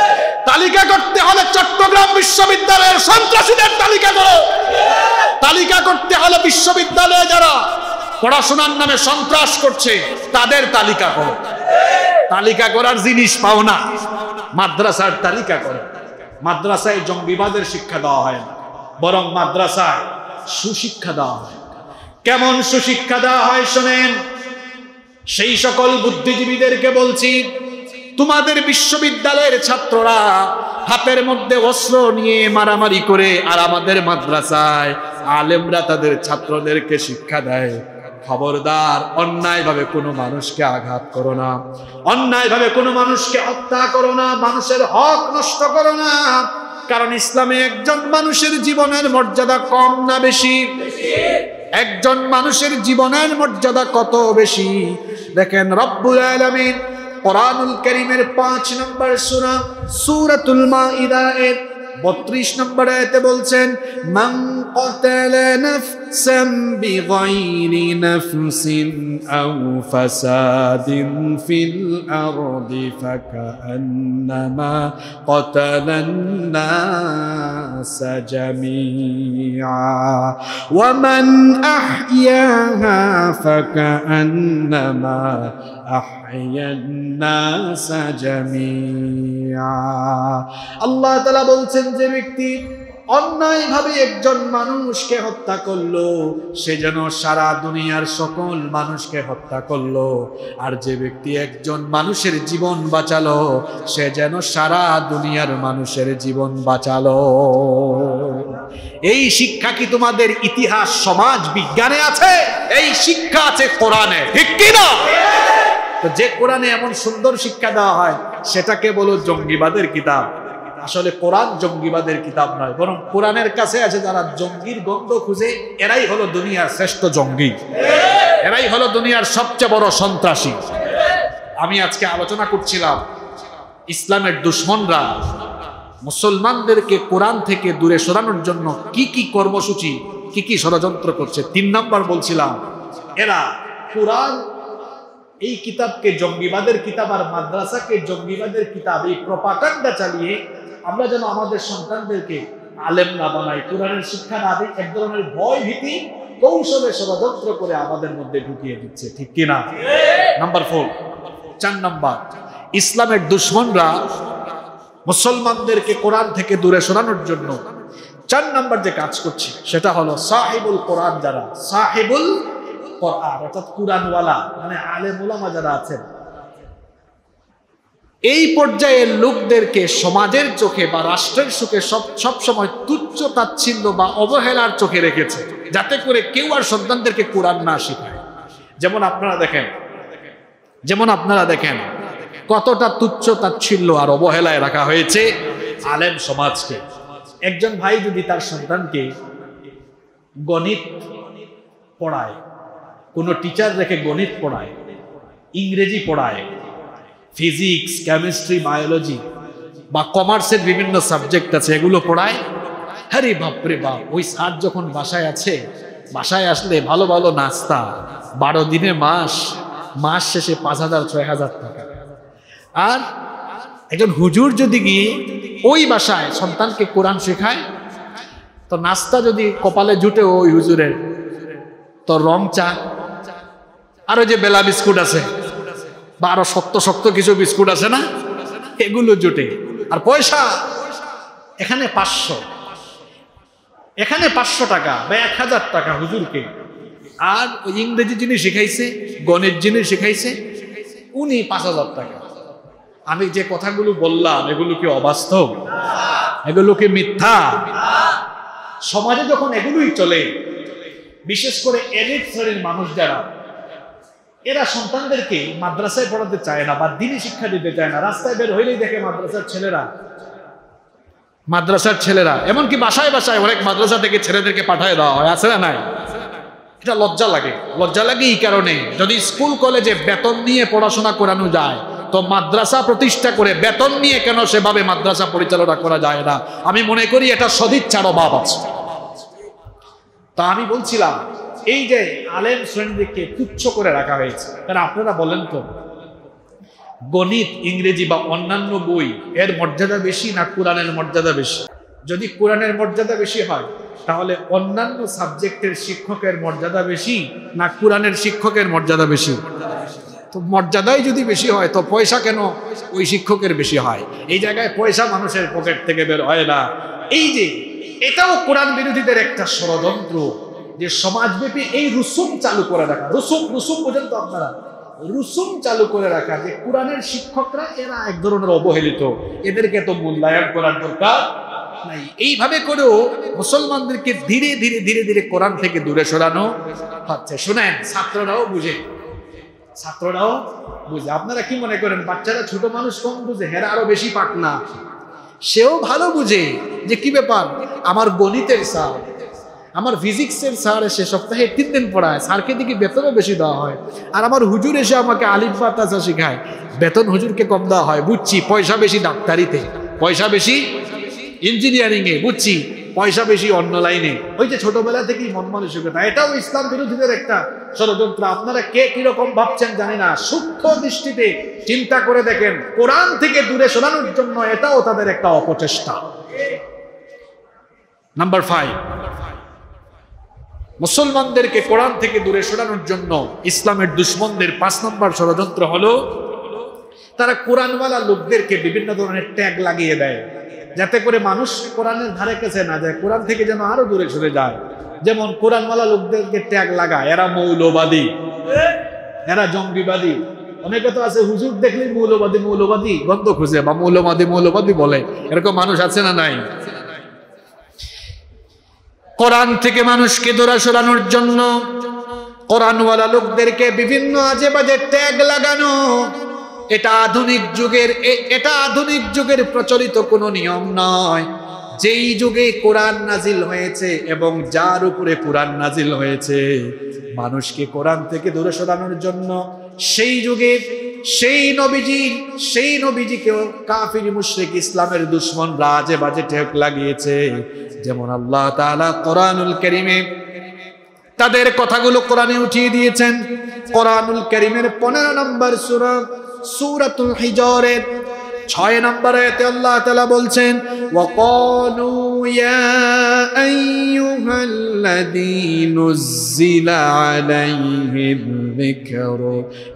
Speaker 1: তালিকা করতে হলে চট্টগ্রাম বিশ্ববিদ্যালয়ের সন্ত্রাসীদের তালিকা করো। তালিকা করতে হলে বিশ্ববিদ্যালয়ে যারা পড়াশোনার নামে সন্ত্রাস করছে তাদের তালিকা করো। তালিকা করার জিনিস পাও না, মাদ্রাসার তালিকা করো। মাদ্রাসায় জঙ্গিবাদের শিক্ষা দেওয়া হয় না, বরং মাদ্রাসায় সুশিক্ষা দেওয়া হয়। কেমন সুশিক্ষা দেওয়া হয় শোনেন। সেই সকল বুদ্ধিজীবীদেরকে বলছি, তোমাদের বিশ্ববিদ্যালয়ের ছাত্ররা হাতের মধ্যে অস্ত্র নিয়ে মারামারি করে, আর আমাদের মাদ্রাসায় আলেমরা তাদের ছাত্রদেরকে শিক্ষা দেয়, খবরদার অন্যায়ভাবে কোনো মানুষকে আঘাত করো না, অন্যায়ভাবে কোনো মানুষকে হত্যা করো না, মানুষের হক নষ্ট করো না। কারণ ইসলামে একজন মানুষের জীবনের মর্যাদা কম না বেশি? একজন মানুষের জীবনের মর্যাদা কত বেশি। দেখেন রব্বুল আলামিন কোরআনুল কারীমের 5 নম্বর সূরা সূরাতুল মাইদা এর 32 নম্বর আয়াতে বলছেন, মান ক্বাতালা নাফসান বিগাইরি নাফসিন আও ফাসাদিন ফিল আরদি ফাকান্নামা ক্বাতালান নাসা জামিআ ওয়া মান আহইয়াহা ফাকান্নামা আহইয়ান নাসা জামিআ। আল্লাহ তাআলা বলছেন, যে ব্যক্তি অন্যায়ভাবে একজন মানুষকে হত্যা করলো সে যেন সারা দুনিয়ার সকল মানুষকে হত্যা করলো, আর যে ব্যক্তি একজন মানুষের জীবন বাঁচালো সে যেন সারা দুনিয়ার মানুষের জীবন বাঁচালো। এই শিক্ষা কি তোমাদের ইতিহাস সমাজ বিজ্ঞানে আছে? এই শিক্ষা আছে কোরআনে, ঠিক কি না? তো যে কোরআনে এমন সুন্দর শিক্ষা দেওয়া হয় সেটাকে বলো জঙ্গিবাদের কিতাব। আসলে কোরআন জঙ্গিবাদের কিতাব নয়, বরং কোরআনের কাছে আছে যারা জঙ্গির গন্ধ খুঁজে, এরাই হলো দুনিয়ার শ্রেষ্ঠ জঙ্গি, এরাই হলো দুনিয়ার সবচেয়ে বড় সন্ত্রাসী। আমি আজকে আলোচনা করছিলাম ইসলামের দুশমনরা মুসলমানদেরকে কোরআন থেকে দূরে সরানোর জন্য কি কি কর্মসূচি, কি কি ষড়যন্ত্র করছে। 3 নম্বর বলছিলাম, এরা কোরআন এই কিতাবকে জঙ্গিবাদের কিতাব আর মাদ্রাসাকে জঙ্গিবাদের কিতাব, এই প্রপাগান্ডা চালিয়ে আমরা যেন আমাদের সন্তানদেরকে আলেম না বানাই, কোরআনের শিক্ষা না দিই, এক ধরনের ভয় ভীতি কৌশলে ষড়যন্ত্র করে আমাদের মধ্যে ঢুকিয়ে দিচ্ছে, ঠিক কিনা? নাম্বার 4, 4 নম্বর, ইসলামের দুশমনরা মুসলমানদেরকে কোরআন থেকে দূরে সরানোর জন্য 4 নম্বর যে কাজ করছে সেটা হলো সাহিবুল কোরআন, যারা সাহিবুল কোরআন অর্থাৎ কোরআনওয়ালা, মানে আলেম ওলামা যারা আছেন, এই পর্যায়ের লোকদেরকে সমাজের চোখে বা রাষ্ট্রের চোখে সব সময় তুচ্ছ তাচ্ছিল্য বা অবহেলার চোখে রেখেছে, যাতে করে কেউ আর সন্তানদেরকে কোরআন না শেখায়। যেমন আপনারা দেখেন কতটা তুচ্ছ তাচ্ছিল্য আর অবহেলায় রাখা হয়েছে আলেম সমাজকে। একজন ভাই যদি তার সন্তানকে গণিত পড়ায়, কোনো টিচার রেখে গণিত পড়ায়, ইংরেজি পড়ায়, ফিজিক্স, কেমিস্ট্রি, বায়োলজি বা কমার্সের বিভিন্ন সাবজেক্ট আছে এগুলো পড়ায়, আরে বাপরে বাপ, ওই স্যার যখন বাসায় আছে, বাসায় আসলে ভালো ভালো নাস্তা, 12 দিনে মাস শেষে 5,000 6,000 টাকা। আর একজন হুজুর যদি গিয়ে ওই বাসায় সন্তানকে কোরআন শেখায়, তো নাস্তা যদি কপালে জুটে ওই হুজুরের, তো রং চা আর ওই যে বেলা বিস্কুট আছে বা আরো শক্ত শক্ত কিছু বিস্কুট আছে না, এগুলো জুটে। আর পয়সা এখানে 500 টাকা বা 1,000 টাকা হুজুরকে, আর ওই ইংরেজি যিনি শিখাইছে, গণিত যিনি শিখাইছে, উনি 5,000 টাকা। আমি যে কথাগুলো বললাম এগুলো কি অবাস্তব? এগুলো কি মিথ্যা? সমাজে যখন এগুলোই চলে, বিশেষ করে এলিট শ্রেণীর মানুষ যারা, এরা সন্তানদেরকে মাদ্রাসায় পড়াতে চায় না বা দ্বীনি শিক্ষা দিতে চায় না। রাস্তায় বের হইলেই দেখে মাদ্রাসার ছেলেরা, এমনকি বাসায় অনেক মাদ্রাসা থেকে ছেলেদেরকে পাঠায় দেওয়া হয়, আছে না নাই? এটা লজ্জা লাগে এই কারণে, যদি স্কুল কলেজে বেতন নিয়ে পড়াশোনা করানো যায়, তো মাদ্রাসা প্রতিষ্ঠা করে বেতন নিয়ে কেন সেভাবে মাদ্রাসা পরিচালনা করা যায় না? আমি মনে করি এটা সদিচ্ছার অভাব আছে। তা আমি বলছিলাম, এই যে আলেম শ্রেণীকে তুচ্ছ করে রাখা হয়েছে, কারণ আপনারা বলেন তো, গণিত, ইংরেজি বা অন্যান্য বই এর মর্যাদা বেশি না কোরআনের মর্যাদা বেশি? যদি কোরআনের মর্যাদা বেশি হয় তাহলে অন্যান্য সাবজেক্টের শিক্ষকের মর্যাদা বেশি না কোরআনের শিক্ষকের মর্যাদা বেশি? তো মর্যাদাই যদি বেশি হয় তো পয়সা কেন ওই শিক্ষকের বেশি হয়? এই জায়গায় পয়সা মানুষের পকেট থেকে বের হয় না। এই যে এটাও কোরআন বিরোধীদের একটা ষড়যন্ত্র, যে সমাজব্যাপী এই রুসুম চালু করে রাখা। রুসুম বোঝেন তো আপনারা? রুসুম চালু করে রাখা যে কোরআনের শিক্ষকরা এরা এক ধরনের অবহেলিত, এদেরকে তো মূল্যায়ন করার দরকার নাই। এইভাবে করেও মুসলমানদেরকে ধীরে ধীরে ধীরে ধীরে কোরআন থেকে দূরে সরানো হচ্ছে। শুনেন, ছাত্ররাও বুঝে। আপনারা কি মনে করেন বাচ্চারা ছোট মানুষ কম বুঝে? হেরা আরো বেশি পাক না। সেও ভালো বুঝে যে কি ব্যাপার, আমার গণিতের স্যার, আমার ফিজিক্সের স্যার এসে সপ্তাহে 3 দিন পড়ায়, স্যারকে দিকে বেতনও বেশি দেওয়া হয়। আর আমার হুজুর এসে আমাকে আলিফ বা তাসা শেখায়, বেতন হুজুরকে কম দেওয়া হয়। বুঝছি পয়সা বেশি ডাক্তারিতে, পয়সা বেশি ইঞ্জিনিয়ারিং এ, বুঝছি পয়সা বেশি অন্য লাইনে। ওই যে ছোটবেলা থেকেই মন মানসিকতা, এটাও ইসলাম বিরোধীদের একটা ষড়যন্ত্র। আপনারা কে কিরকম ভাবছেন জানি না, সূক্ষ্ম দৃষ্টিতে চিন্তা করে দেখেন, কোরআন থেকে দূরে সরানোর জন্য এটাও তাদের একটা অপচেষ্টা। নাম্বার 5, মুসলমানদেরকে কোরআন থেকে দূরে সরানোর জন্য ইসলামের দুশমনদের 5 নম্বর ষড়যন্ত্র হলো তারা কোরআনওয়ালা লোকদেরকে বিভিন্ন ধরনের ট্যাগ লাগিয়ে দেয়, যাতে করে মানুষ কোরআনের ধারে কাছে না যায়, কোরআন থেকে যেন আরো দূরে সরে যায়। যেমন কোরআনওয়ালা লোকদেরকে ট্যাগ লাগায়, এরা মৌলবাদী, এরা জঙ্গিবাদী। অনেকে তো আছে হুজুর দেখলে মৌলবাদী গন্ধ খুঁজে, বা মৌলবাদী বলে, এরকম মানুষ আছে না নাই? কোরআন থেকে মানুষকে দূরে সরানোর জন্য কোরআনওয়ালা লোকদেরকে বিভিন্ন আজে বাজে ট্যাগ লাগানো, এটা আধুনিক যুগের প্রচলিত কোনো নিয়ম নয়। যেই যুগে কোরআন নাজিল হয়েছে এবং যার উপরে কোরআন নাজিল হয়েছে, মানুষকে কোরআন থেকে দূরে সরানোর জন্য সেই যুগে সেই নবীজিকেও কাফির মুশরিক ইসলামের দুশমনরা আজে বাজে ট্যাগ লাগিয়েছে। যেমন আল্লাহ তাআলা কোরআনুল কারীমে তাদের কথাগুলো কোরআনে উঠিয়ে দিয়েছেন। কোরআনুল কারীমের 15 নম্বর সূরাতুল হিজরের 6 নম্বর আয়াতে আল্লাহ তাআলা বলছেন, ওয়াকালু ইয়া আইয়ুহাল্লাযী নুজ্জিলা আলাইহিল যিকরু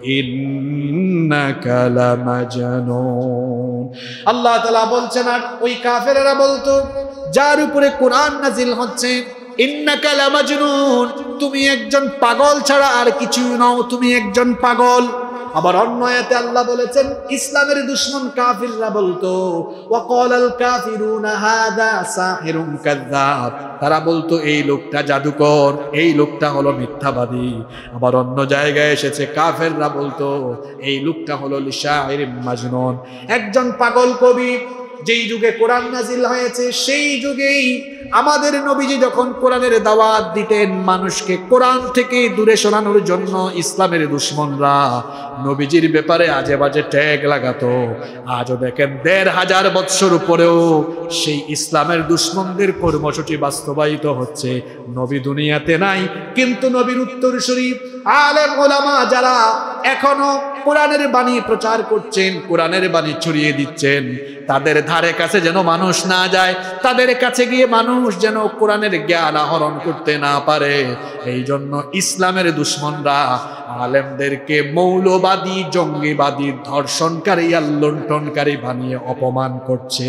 Speaker 1: ইন্নাকা লামাজনুন। আল্লাহ তাআলা বলছেন, আর ওই কাফেররা বলতো যার উপরে কোরআন নাজিল হচ্ছে, ইন্নাকা লামাজনুন, তুমি একজন পাগল ছাড়া আর কিছুই নও, তুমি একজন পাগল। আবার অন্য আয়াতে আল্লাহ বলেছেন, ইসলামের দুশমন কাফিররা বলতো, ওয়াকালাল কাফিরুনা হাযা সাহিরুন কাযযাব, তারা বলতো এই লোকটা জাদুকর, এই লোকটা হলো মিথ্যাবাদী। আবার অন্য জায়গায় এসেছে কাফেররা বলতো এই লোকটা হলো লিশাইরিম মাজনুন, একজন পাগল কবি। যেই যুগে কোরআন নাজিল হয়েছে সেই যুগেই আমাদের নবীজি যখন কোরআনের দাওয়াত দিতেন, মানুষকে কোরআন থেকে দূরে সরানোর জন্য ইসলামের দুশমনরা নবীজির ব্যাপারে আজে বাজে ট্যাগ লাগাতো। আজও দেখেন 1500 বৎসর উপরেও সেই ইসলামের দুশমনদের কর্মসূচি বাস্তবায়িত হচ্ছে। নবী দুনিয়াতে নাই, কিন্তু নবীর উত্তরসূরি আলেম ওলামা যারা এখনো কোরআনের বাণী প্রচার করছেন, কোরআনের বাণী ছড়িয়ে দিচ্ছেন, তাদের ধারে কাছে যেন মানুষ না যায়, তাদের কাছে গিয়ে মানুষ যেন কোরআনের জ্ঞান আহরণ করতে না পারে। এই জন্য ইসলামের দুশমনরা আলেমদেরকে মৌলবাদী, জঙ্গিবাদী, ধর্ষণকারী আর লুণ্ঠনকারী বানিয়ে অপমান করছে।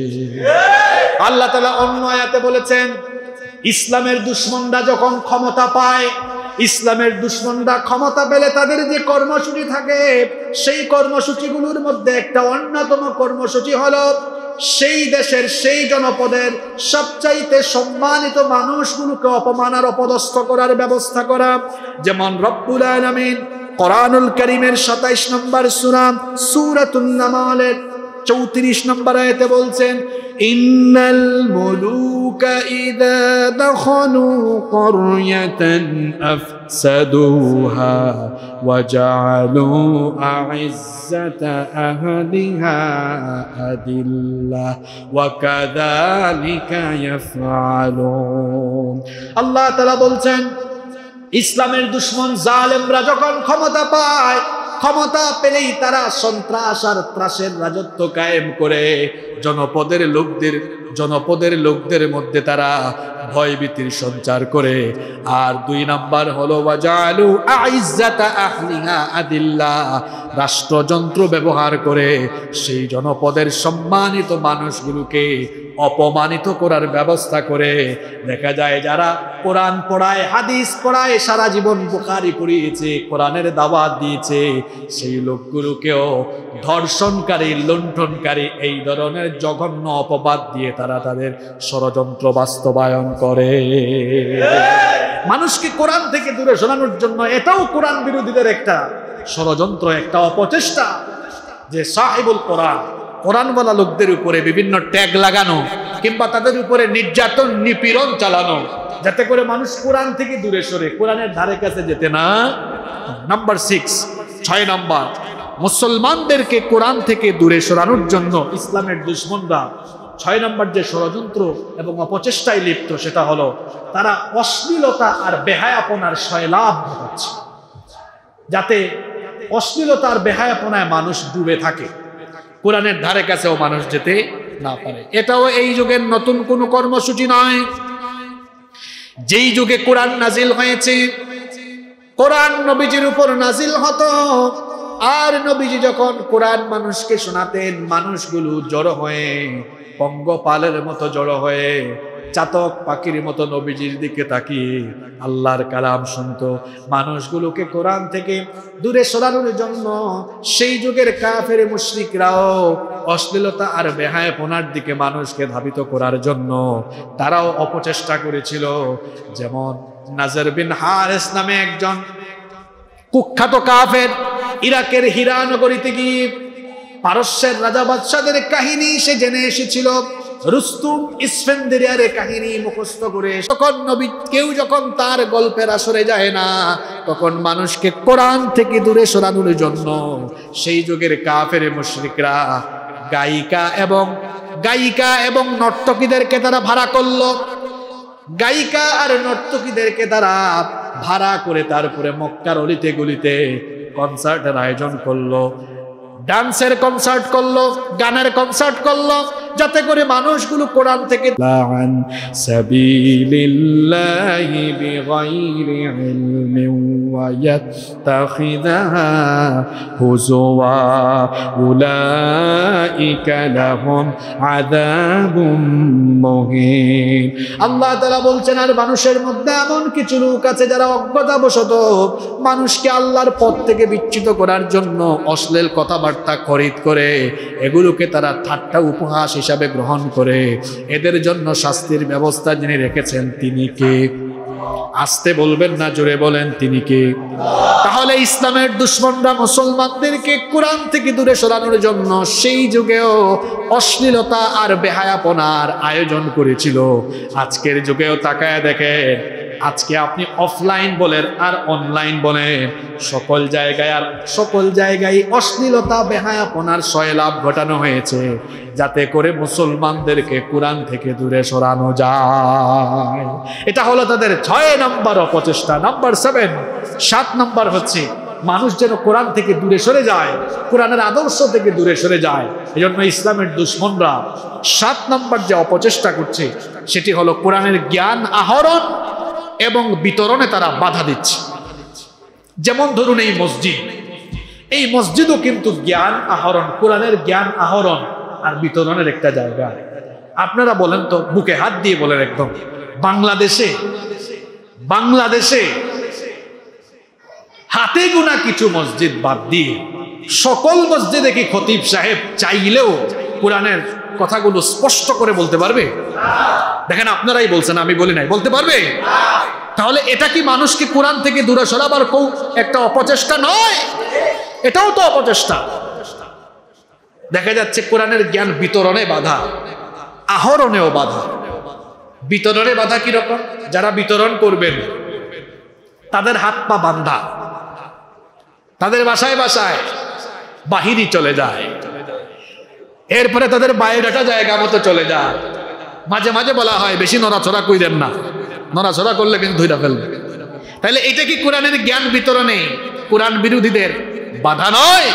Speaker 1: আল্লাহ তাআলা অন্য আয়াতে বলেছেন, ইসলামের দুশমনরা যখন ক্ষমতা পায়, ইসলামের দুশমনরা ক্ষমতা পেলে তাদের যে কর্মসূচি থাকে, সেই কর্মসূচিগুলোর মধ্যে একটা অন্যতম কর্মসূচি হলো সেই দেশের, সেই জনপদের সবচাইতে সম্মানিত মানুষগুলোকে অপমান আর অপদস্থ করার ব্যবস্থা করা। যেমন রব্বুল আলামিন কোরআনুল কারীমের 27 নম্বর সূরাতুন নামলের 34 নম্বর আয়াতে বলছেন, ইন্নাল মুলুকা ইযা দাখালু ক্বরয়াতান আফসাদুহা ওয়া জাআলু আ'ইজ্জাতা আহলিহা আদিল্লা ওয়া কাযালিকা ইয়াফআলুন। আল্লাহ তাআলা বলছেন, ইসলামের দুশমন জালেমরা যখন ক্ষমতা পায়, ক্ষমতা পেলেই তারা সন্ত্রাস আর ত্রাসের রাজত্ব কায়েম করে জনপদের লোকদের মধ্যে তারা ভয়ভীতির সঞ্চার করে। আর 2 নাম্বার হলো ওয়াজালু আইজ্জাতা আহলিহা আদিল্লা, রাষ্ট্রযন্ত্র ব্যবহার করে সেই জনপদের সম্মানিত মানুষগুলোকে অপমানিত করার ব্যবস্থা করে। দেখা যায় যারা কোরআন পড়ায়, হাদিস পড়ায়, সারা জীবন বুখারী পড়িয়েছে, কোরআনের দাওয়াত দিয়েছে, সেই লোকগুলোকেও ধর্ষণকারী, লুণ্ঠনকারী এই ধরনের জঘন্য অপবাদ দিয়ে তারা তাদের ষড়যন্ত্র বাস্তবায়ন করে। মানুষকে কোরআন থেকে দূরে সরানোর জন্য এটাও কোরআন বিরোধীদের একটা ষড়যন্ত্র, একটা অপচেষ্টা, যে সাহিবুল কোরআন, কোরআনওয়ালা লোকদের উপরে বিভিন্ন ট্যাগ লাগানো কিংবা তাদের উপরে নির্যাতন, নিপীড়ন চালানো, যাতে করে মানুষ কোরআন থেকে দূরে সরে কোরআনের ধারে কাছে যেতে না। নাম্বার 6 নাম্বার, মুসলমানদেরকে কোরআন থেকে দূরে সরানোর জন্য ইসলামের দুশমনরা 6 নাম্বার যে ষড়যন্ত্র এবং অপচেষ্টায় লিপ্ত, সেটা হলো তারা অশ্লীলতা আর বেহায়াপনার সয়লাভ ঘটাচ্ছে, যাতে অশ্লীলতা আর বেহায়াপনায় মানুষ ডুবে থাকে, কোরআনের ধারে কাছেও মানুষ যেতে না পারে। এটাও এই যুগের নতুন কোনো কর্মসূচি নয়। যেই যুগে কোরআন নাজিল হয়েছে, কোরআন নবীজির উপর নাজিল হতো, আর নবীজি যখন কোরআন মানুষকে শোনাতেন, মানুষগুলো জড়ো হয়ে, পঙ্গপালের মতো জড়ো হয়ে, চাতক পাখির মতো নবীজির দিকে তাকিয়ে আল্লাহর কালাম শুনতো। মানুষগুলোকে কোরআন থেকে দূরে সরানোর জন্য সেই যুগের কাফের মুশরিকরাও অশ্লীলতা আর বেহায়াপনার দিকে মানুষকে ধাবিত করার জন্য তারাও অপচেষ্টা করেছিল। যেমন নাজর বিন হারিস নামে একজন কুখ্যাত কাফের ইরাকের হীরা নগরীতে গিয়ে পারস্যের রাজা বাদশাদের কাহিনী সে জেনে এসেছিল, রুস্তুম ইসফেন্দিয়ার কাহিনী মুখস্থ করে। তখন নবী কেউ যখন তার গল্পের আসরে যায় না, তখন মানুষকে কোরআন থেকে দূরে সরানোর জন্য সেই যুগের কাফের মুশরিকরা গায়িকা এবং নর্তকীদেরকে তারা ভাড়া করলো। গায়িকা আর নর্তকীদেরকে তারা ভাড়া করে তারপরে মক্কার অলিতে গলিতে কনসার্টের আয়োজন করলো, ডান্সের কনসার্ট করলো, গানের কনসার্ট করলো, যাতে করে মানুষগুলো কোরআন থেকে লাআন সাবিলিল্লাহি বিগাইরি ইলমিন ওয়া ইয়াত্তাখিযা হুজুয়া উলাইকা লাহুম আযাবুম মুহিন। আল্লাহ তাআলা বলছেন, আর মানুষের মধ্যে এমন কিছু লোক আছে যারা অজ্ঞতাবশত মানুষকে আল্লাহর পথ থেকে বিচ্যুত করার জন্য অশ্লীল কথাবার্তা খরিদ করে, এগুলোকে তারা ঠাট্টা উপহাস হিসাবে গ্রহণ করে। এদের জন্য শাস্তির ব্যবস্থা যিনি রেখেছেন তিনি কে? আস্তে বলবেন না, জোরে বলেন তিনি কে? তাহলে ইসলামের দুশমনরা মুসলমানদেরকে কোরআন থেকে দূরে সরানোর জন্য সেই যুগেও অশ্লীলতা আর বেহায়াপনার আয়োজন করেছিল। আজকের যুগেও তাকায় দেখেন, আজকে আপনি অফলাইন বলেন আর অনলাইন বলেন, সকল জায়গায় অশ্লীলতা বেহায়াপনার সয়লাভ ঘটানো হয়েছে, যাতে করে মুসলমানদেরকে কোরআন থেকে দূরে সরানো যায়। এটা হলো তাদের 6 নম্বর অপচেষ্টা। নাম্বার 7 নম্বর হচ্ছে মানুষ যেন কোরআন থেকে দূরে সরে যায়, কোরআনের আদর্শ থেকে দূরে সরে যায়। এজন্য ইসলামের দুশমনরা 7 নম্বর যে অপচেষ্টা করছে সেটি হলো কোরআনের জ্ঞান আহরণ এবং বিতরণে তারা বাধা দিচ্ছে। যেমন ধরুন এই মসজিদও কিন্তু জ্ঞান আহরণ, কোরআনের জ্ঞান আহরণ আর বিতরণের একটা জায়গা। আপনারা বলেন তো, বুকে হাত দিয়ে বলেন একদম, বাংলাদেশে হাতে গোনা কিছু মসজিদ বাদ দিয়ে সকল মসজিদে কি খতিব সাহেব চাইলেও কোরআনের কথাগুলো স্পষ্ট করে বলতে পারবে? দেখেন, আপনারাই বলছেন, আমি বলি নাই, বলতে পারবে? তাহলে এটা কি মানুষকে কোরআন থেকে দূরে সরাবার একটা অপচেষ্টা নয়? এটাও তো অপচেষ্টা। দেখা যাচ্ছে কোরআনের জ্ঞান বিতরণে বাধা, আহরণেও বাধা। বিতরণে বাধা কিরকম? যারা বিতরণ করবেন তাদের হাত পা বান্ধা, তাদের বাসায় বাহিরি চলে যায়, এরপরে তাদের বায়োডাটা জায়গা মতো চলে যায়। মাঝে মাঝে বলা হয় বেশি নড়াচড়া কইরেন না, নড়াচড়া করলে কিন্তু ধইরা ফেলবে। তাহলে এটা কি কোরআনের জ্ঞান বিতরণে কোরআন বিরোধীদের বাধা নয়।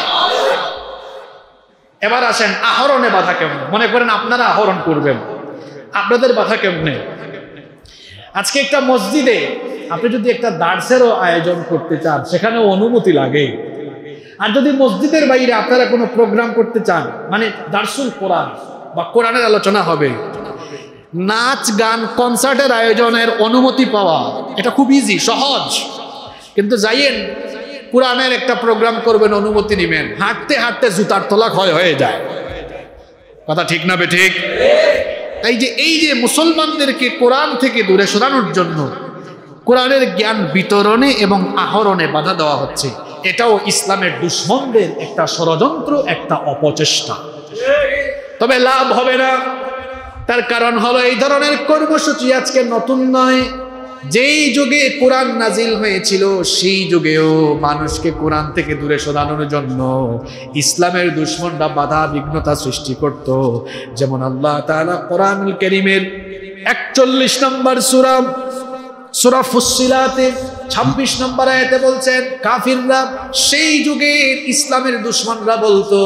Speaker 1: এবার আসেন আহরণে বাধা কেমন। মনে করেন আপনারা আহরণ করবেন, আপনাদের বাধা কেমনে? আজকে একটা মসজিদে আপনি যদি একটা দার্সেরও আয়োজন করতে চান, সেখানেও অনুমতি লাগে। আর যদি মসজিদের বাইরে আপনারা কোনো প্রোগ্রাম করতে চান, মানে দার্সুল কোরআন বা কোরআনের আলোচনা হবে, নাচ গান কনসার্টের আয়োজনের অনুমতি পাওয়া এটা খুব ইজি, সহজ। কিন্তু যাইয়েন কোরআনের একটা প্রোগ্রাম করবেন, অনুমতি নেবেন, হাঁটতে হাঁটতে জুতার তলা ক্ষয় হয়ে যায়। কথা ঠিক না বেঠিক? এই যে মুসলমানদেরকে কোরআন থেকে দূরে সরানোর জন্য কোরআনের জ্ঞান বিতরণে এবং আহরণে বাধা দেওয়া হচ্ছে, এটাও ইসলামের দুশমনদের একটা ষড়যন্ত্র, একটা অপচেষ্টা। তবে লাভ হবে না। তার কারণ হলো এই ধরনের কর্মসূচি আজকে নতুন নয়। যেই যুগে কোরআন নাজিল হয়েছিল সেই যুগেও মানুষকে কোরআন থেকে দূরে সরানোর জন্য ইসলামের দুশমনরা বাধা বিঘ্নতা সৃষ্টি করত। যেমন আল্লাহ তাআলা কোরআনুল কারীমের 41 নম্বর সূরা ফুসসিলাতে 26 নম্বর আয়াতে বলছেন, কাফিররা সেই যুগের ইসলামের দুশমনরা বলতো,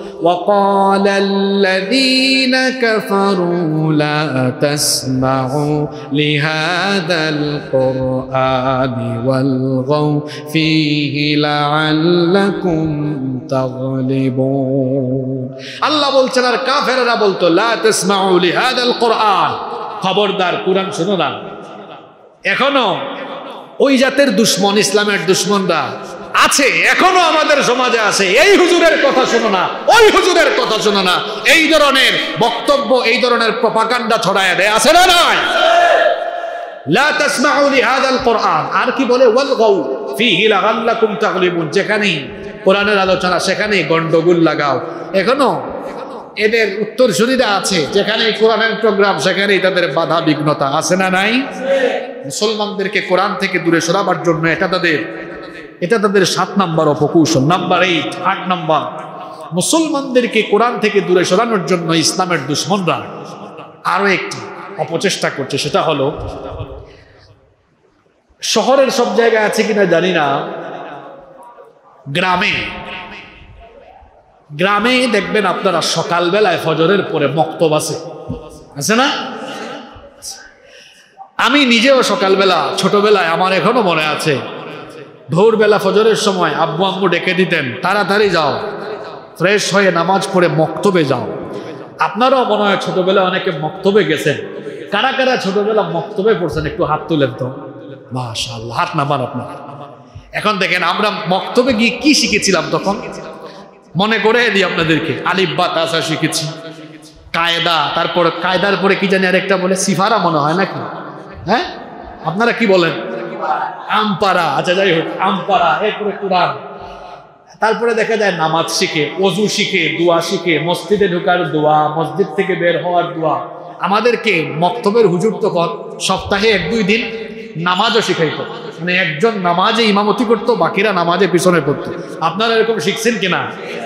Speaker 1: ওয়াকালাল্লাযীনা কাফারু লা তাসমাউ লিহাদাল কুরআনি ওয়ালগাউ ফীহি লাআল্লাকুম তাগলিবুন। আল্লাহ বলছেন আর কাফেররা বলতো, লা তাসমাউ লিহাদাল কুরআন, খবরদার কোরআন শোনো না। এখনো ওই জাতের দুশমন, ইসলামের দুশমনরা আছে, এখনো আমাদের সমাজে আছে। এই হুজুরের কথা শোনো না, ওই হুজুরের কথা শোনো না, এই ধরনের বক্তব্য, এই ধরনের প্রপাগান্ডা ছড়ায় দেয়, আছে না নাই? লা তাসমাউ লিহাদাল কুরআন, আর কি বলে, ওয়ালগাউ ফীহি লাআল্লাকুম তাগলিবুন, যেখানেই কোরআনের আলোচনা সেখানেই গন্ডগোল লাগাও। এখনো এদের উত্তরসূরিরা আছে, যেখানেই কোরআনের প্রোগ্রাম সেখানেই তাদের বাধা বিঘ্নতা, আছে না নাই? মুসলমানদেরকে কোরআন থেকে দূরে সরাবার জন্য এটা তাদের 7 নম্বর অপকৌশল। নাম্বার 8 নম্বর, মুসলমানদেরকে কোরআন থেকে দূরে সরানোর জন্য ইসলামের দুশমনরা আরো একটি অপচেষ্টা করছে। সেটা হলো, শহরের সব জায়গায় আছে কিনা জানি না, গ্রামে দেখবেন আপনারা সকালবেলায় ফজরের পরে মক্তব আছে না? আমি নিজেও সকালবেলা ছোটবেলায়, আমার এখনো মনে আছে, ভোরবেলা ফজরের সময় আব্বু আম্মু ডেকে দিতেন, তাড়াতাড়ি যাও, ফ্রেশ হয়ে নামাজ পড়ে মক্তবে যাও। আপনারাও মনে হয় ছোটবেলায় অনেকে মক্তবে গেছেন। কারা কারা ছোটবেলা মক্তবে পড়ছেন একটু হাত তুলেন তো। মাশাআল্লাহ, হাত নামান আপনার। এখন দেখেন আমরা মক্তবে গিয়ে কি শিখেছিলাম তখন, মনে করে দিই আপনাদেরকে। আলিফ বা তাসা শিখেছি, কায়দা, তারপর কায়দার পরে কি জানি আরেকটা বলে, সিফারা মনে হয় নাকি? হ্যাঁ, আপনারা কি বলেন? আমপারা। আচ্ছা, যাই হোক, আমপারা, এরপরে কোরআন। তারপরে দেখা যায় নামাজ শিখে, ওযু শিখে, দোয়া শিখে, মসজিদে ঢোকার দোয়া, মসজিদ থেকে বের হওয়ার দোয়া। আমাদেরকে মক্তবের হুজুর তখন সপ্তাহে 1-2 দিন নামাজও শিখাইতো, মানে একজন নামাজে ইমামতি করতো, বাকিরা নামাজে পিছনে পড়তো। আপনারা এরকম শিখছেন কিনা?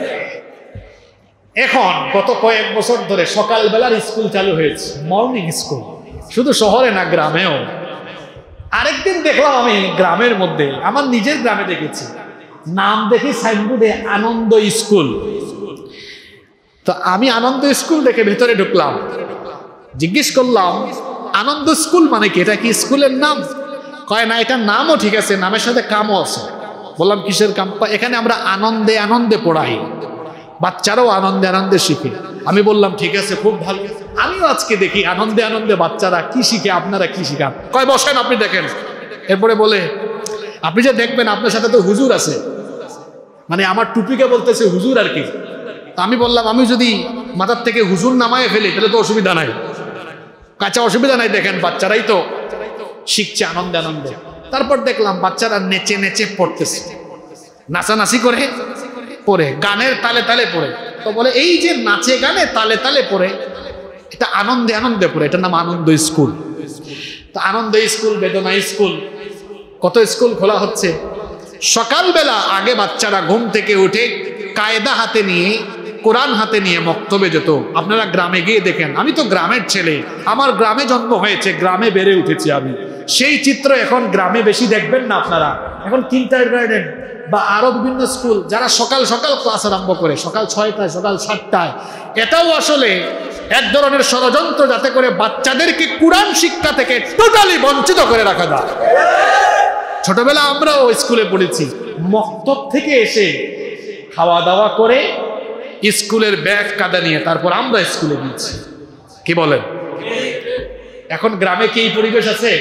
Speaker 1: এখন গত কয়েক বছর ধরে সকালবেলার স্কুল চালু হয়েছে, মর্নিং স্কুল, শুধু শহরে না, গ্রামেও। আরেকদিন দেখলাম আমি গ্রামের মধ্যে, আমার নিজের গ্রামে দেখেছি, নাম দেখি সাইনবোর্ডে আনন্দ স্কুল। তো আমি আনন্দ স্কুল দেখে ভেতরে ঢুকলাম, জিজ্ঞেস করলাম আনন্দ স্কুল মানে কি, এটা কি স্কুলের নাম? কয় না, এটার নামও ঠিক আছে, নামের সাথে কামও আছে। বললাম কিসের কাম? এখানে আমরা আনন্দে আনন্দে পড়াই, বাচ্চারাও আনন্দে আনন্দে শিখে। আমি বললাম ঠিক আছে, খুব ভালো। আমিও আজকে দেখি আনন্দে আনন্দে বাচ্চারা কি শিখে, আপনারা কি শিখান? কয় বসেন, আপনি দেখেন। এরপরে বলে, আপনি যে দেখবেন আপনার সাথে তো হুজুর আছে, মানে আমার টুপিকে বলতেছে হুজুর আর কি। আমি বললাম, আমি যদি মাথার থেকে হুজুর নামায় ফেলি তাহলে তো অসুবিধা নাই। কাঁচা অসুবিধা নাই, দেখেন বাচ্চারাই তো শিখছে আনন্দে আনন্দে। তারপর দেখলাম বাচ্চারা নেচে নেচে পড়তেছে, নাচানাচি করে পড়ে, গানের তালে তালে পড়ে। তো বলে এই যে নাচে গানে তালে তালে পড়ে, এটা আনন্দে আনন্দে পড়ে, এটার নাম আনন্দ স্কুল। তো আনন্দ স্কুল, বেদনা স্কুল, কত স্কুল খোলা হচ্ছে। সকালবেলা আগে বাচ্চারা ঘুম থেকে উঠে কায়দা হাতে নিয়ে, কোরআন হাতে নিয়ে মক্তবে যেত। আপনারা গ্রামে গিয়ে দেখেন, আমি তো গ্রামের ছেলে, আমার গ্রামে জন্ম হয়েছে, গ্রামে বেড়ে উঠেছি আমি। সেই চিত্র এখন গ্রামে বেশি দেখবেন না আপনারা। এখন কিন্ডারগার্টেন বা আরো বিভিন্ন স্কুল যারা সকাল সকাল ক্লাস আরম্ভ করে, সকাল 6টায়, সকাল 7টায়, এটাও আসলে এক ধরনের ষড়যন্ত্র, যাতে করে বাচ্চাদেরকে কোরআন শিক্ষা থেকে টোটালি বঞ্চিত করে রাখা যায়। ছোটবেলা আমরাও স্কুলে পড়েছি, মক্তব থেকে এসে খাওয়া দাওয়া করে স্কুলের ব্যাগ কাঁধে নিয়ে তারপর আমরা স্কুলে গিয়েছি। কি বলেন? এখন গ্রামে কি এই পরিবেশ আছে?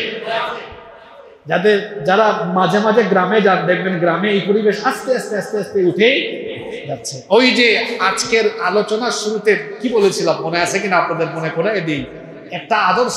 Speaker 1: যারা মাঝে মাঝে গ্রামে যান, দেখবেন গ্রামে এই পরিবেশ আস্তে আস্তে আস্তে আস্তে উঠে যাচ্ছে। ওই যে আজকের আলোচনার শুরুতে কি বলেছিলাম, মনে আছে কিনা আপনাদের? মনে করে দিই, একটা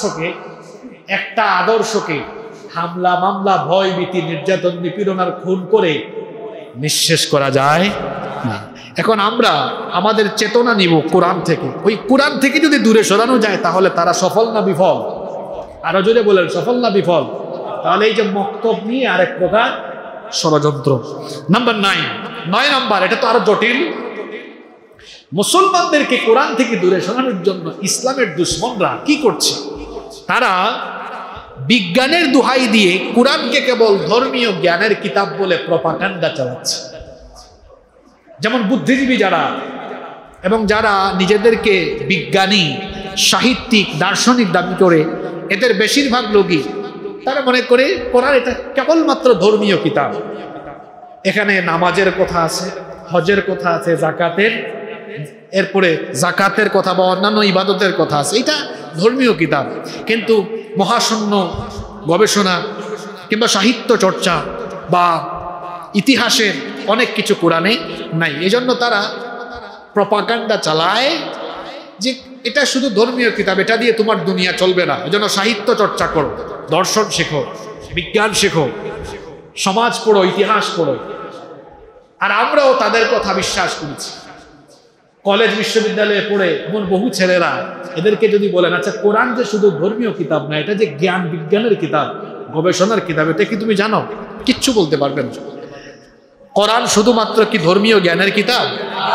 Speaker 1: আদর্শকে হামলা মামলা, ভয় ভীতি, নির্যাতন, নিপীড়ন আর খুন করে নিঃশেষ করা যায় না। এখন আমরা আমাদের চেতনা নিব কোরআন থেকে। ওই কোরআন থেকে যদি দূরে সরানো যায় তাহলে তারা সফল না বিফল? আরো জোরে বলেন, সফল না বিফল? তাহলে এই যে মক্তব নিয়ে আরেক প্রকার ষড়যন্ত্র। নাম্বার 9 নাম্বার, এটা তো আরো জটিল। মুসলমানদেরকে কোরআন থেকে দূরে সরানোর জন্য ইসলামের দুশ্মনরা কি করছে? তারা বিজ্ঞানের দোহাই দিয়ে কোরআনকে কেবল ধর্মীয় জ্ঞানের কিতাব বলে প্রপাগান্ডা চালাচ্ছে। যেমন বুদ্ধিজীবী যারা এবং যারা নিজেদেরকে বিজ্ঞানী, সাহিত্যিক, দার্শনিক দাবি করে, এদের বেশিরভাগ লোকই তারা মনে করে কোরআন এটা কেবলমাত্র ধর্মীয় কিতাব। এখানে নামাজের কথা আছে, হজের কথা আছে, এরপরে জাকাতের কথা বা অন্যান্য ইবাদতের কথা আছে, এটা ধর্মীয় কিতাব। কিন্তু মহাশূন্য গবেষণা কিংবা সাহিত্য চর্চা বা ইতিহাসের অনেক কিছু কোরআনে নাই। এজন্য তারা প্রপাগান্ডা চালায় যে এটা শুধু ধর্মীয় কিতাব, এটা দিয়ে তোমার দুনিয়া চলবে না। এজন্য সাহিত্য চর্চা করো, দর্শন শেখো, বিজ্ঞান শেখো, সমাজ পড়ো, ইতিহাস পড়ো। আর আমরাও তাদের কথা বিশ্বাস করেছি। কলেজ বিশ্ববিদ্যালয়ে পড়ে এমন বহু ছেলেরা, এদেরকে যদি বলেন আচ্ছা কোরআন যে শুধু ধর্মীয় কিতাব না, এটা যে জ্ঞান বিজ্ঞানের কিতাব, গবেষণার কিতাব, এটা কি তুমি জানো? কিচ্ছু বলতে পারবেন না। কোরআন শুধুমাত্র কি ধর্মীয় জ্ঞানের কিতাব?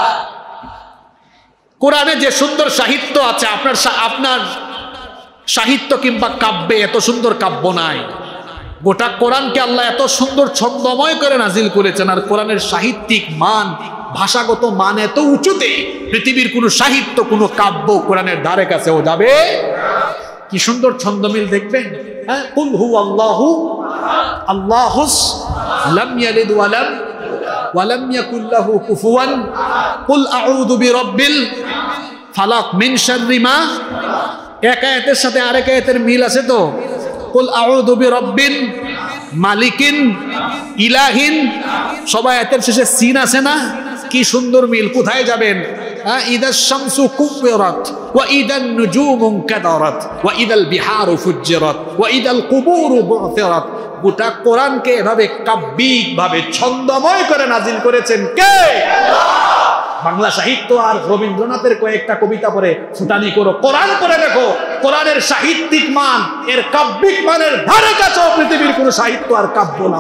Speaker 1: কোরআনে যে সুন্দর সাহিত্য আছে, আপনার সাহিত্য কিংবা কাব্যে এত সুন্দর কাব্য নাই। গোটা কোরআনকে আল্লাহ এত সুন্দর ছন্দময় করে নাজিল করেছেন, আর কোরআনের সাহিত্যিক মান, ভাষাগত মান এত উঁচুতে, পৃথিবীর কোনো সাহিত্য, কোনো কাব্য কোরআনের ধারে কাছেও যাবে। কি সুন্দর ছন্দমিল দেখবেন। হ্যাঁ, কুল হু আল্লাহু আল্লাহুস লাম ইয়ালিদ ওয়ালাম ইয়াকুল লাহু কুফুয়ান কুল আউযু বিরাব্বিল ফালাক মিন শাররি মা। এক আয়াতের সাথে আরেক আয়াতের মিল আছে তো। কুল আউযু বিরাব্বিন মালিকিন ইলাহিন, সবাই আয়াতের শেষে সিন আছে না? কি সুন্দর মিল। কোথায় যাবেন? ইদা শামসু কুবিরাত ওয়া ইদান নুজুমু কাদারাত ওয়া ইদাল বিহারু ফুজ্জিরাত ওয়া ইদাল কুবুরু বু'থিরাত। গোটা কোরআনকে এভাবে কাব্যিক ভাবে ছন্দময় করে নাজিল করেছেন কে? বাংলা সাহিত্য আর রবীন্দ্রনাথের কয়েকটা কবিতা পড়ে ফুটানি করো, কোরআন পড়ে দেখো, কোরআনের সাহিত্যিক মান, এর কাব্যিক মানের ধারে কাছেও পৃথিবীর কোনো সাহিত্য আর কাব্য না।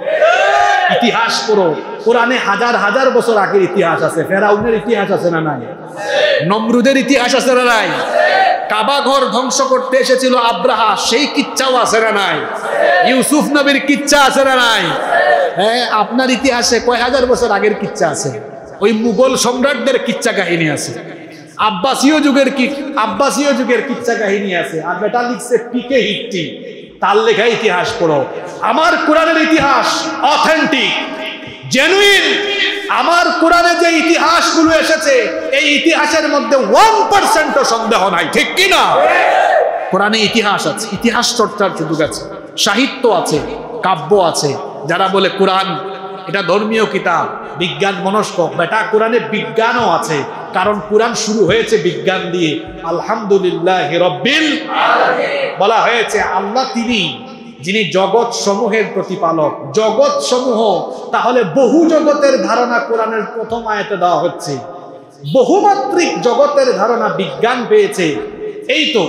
Speaker 1: ইতিহাস পড়ো, কোরআনে হাজার হাজার বছর আগের ইতিহাস আছে। ফেরাউনের ইতিহাস আছে না নাই? নমরুদের ইতিহাস আছে না নাই? কাবা ঘর ধ্বংস করতে এসেছিল আব্রাহা, সেই কিচ্ছাও আছে না নাই? ইউসুফ নবীর কিচ্ছা আছে না নাই? হ্যাঁ, আপনার ইতিহাসে কয় হাজার বছর আগের কিচ্ছা আছে। ওই মুঘল সম্রাটদের কিচ্ছা কাহিনী আছে, আব্বাসীয় যুগের কিচ্ছা কাহিনী আছে। আর বেটা লিখছে পিকে হিট্টি, তার লেখা ইতিহাস পড়ো। আমার কোরআনের ইতিহাস অথেন্টিক, জেনুইন। আমার কোরআনে যে ইতিহাসগুলো এসেছে, এই ইতিহাসের মধ্যে 1% সন্দেহ নাই, ঠিক কি না? কোরআনে ইতিহাস আছে, ইতিহাস চর্চার সুযোগ আছে, সাহিত্য আছে, কাব্য আছে। যারা বলে কোরআন এটা ধর্মীয় কিতাব, বিজ্ঞান মনস্ক, বেটা কোরআনে বিজ্ঞানও আছে। কারণ কোরআন শুরু হয়েছে বিজ্ঞান দিয়ে। আলহামদুলিল্লাহি রাব্বিল আলামিন বলা হয়েছে। আল্লাহ তিনি যিনি জগৎ সমূহের প্রতিপালক। জগৎ সমূহ, তাহলে বহু জগতের ধারণা কোরআনের প্রথম আয়াতে দেওয়া হচ্ছে। বহুমাত্রিক জগতের ধারণা বিজ্ঞান পেয়েছে এই তো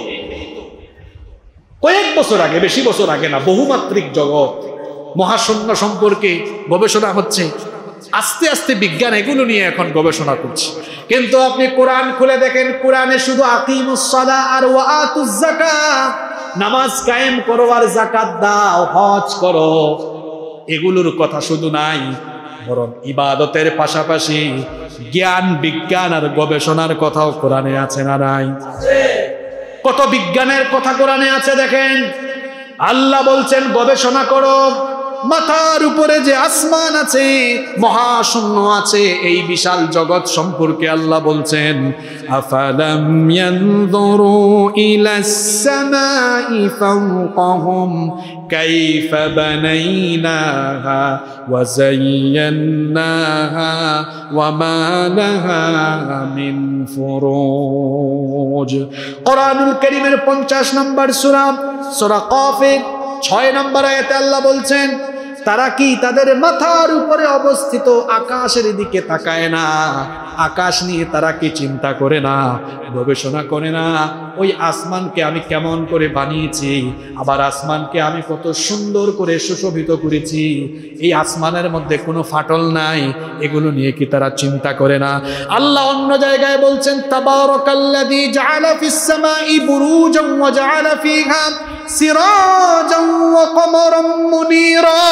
Speaker 1: কয়েক বছর আগে, বেশি বছর আগে না। বহুমাত্রিক জগৎ, মহাশূন্য সম্পর্কে গবেষণা হচ্ছে। আস্তে আস্তে বিজ্ঞান এগুলো নিয়ে এখন গবেষণা করছে। কিন্তু আপনি কোরআন খুলে দেখেন, কোরআনে শুধু আকিমুস সালাহ আর ওয়া আতুজ যাকাত, নামাজ কায়েম করো আর যাকাত দাও, হজ করো, এগুলোর কথা শুধু নাই। বরং ইবাদতের পাশাপাশি জ্ঞান বিজ্ঞান আর গবেষণার কথাও কোরআনে আছে না নাই? কত বিজ্ঞানের কথা কোরআনে আছে দেখেন। আল্লাহ বলছেন গবেষণা করো, মাথার উপরে যে আসমান আছে, মহাশূন্য আছে, এই বিশাল জগৎ সম্পর্কে আল্লাহ বলছেন আফালাম ইয়ানজুরু ইলাস সামাই ফাওকাহুম কাইফা বানাইনাহা ওয়া যায়্যানাহা ওয়া মা লাহা মিন ফুরুজ। কোরআনুল কারীমের 50 নম্বর সূরা, সূরা কফের 6 নম্বর আয়াতে আল্লাহ বলছেন তারা কি তাদের মাথার উপরে অবস্থিত আকাশের দিকে তাকায় না? আকাশ নিয়ে তারা কি চিন্তা করে না, গবেষণা করে না? ওই আসমানকে আমি কেমন করে বানিয়েছি, আবার আসমানকে আমি কত সুন্দর করে সুশোভিত করেছি, এই আসমানের মধ্যে কোনো ফাটল নাই, এগুলো নিয়ে কি তারা চিন্তা করে না? আল্লাহ অন্য জায়গায় বলছেন তাবারাকাল্লাযী জাআলা ফিস সামাই বুরুজান ওয়া জাআলা ফিহা সিরাজান ওয়া কমারান মুনীরা।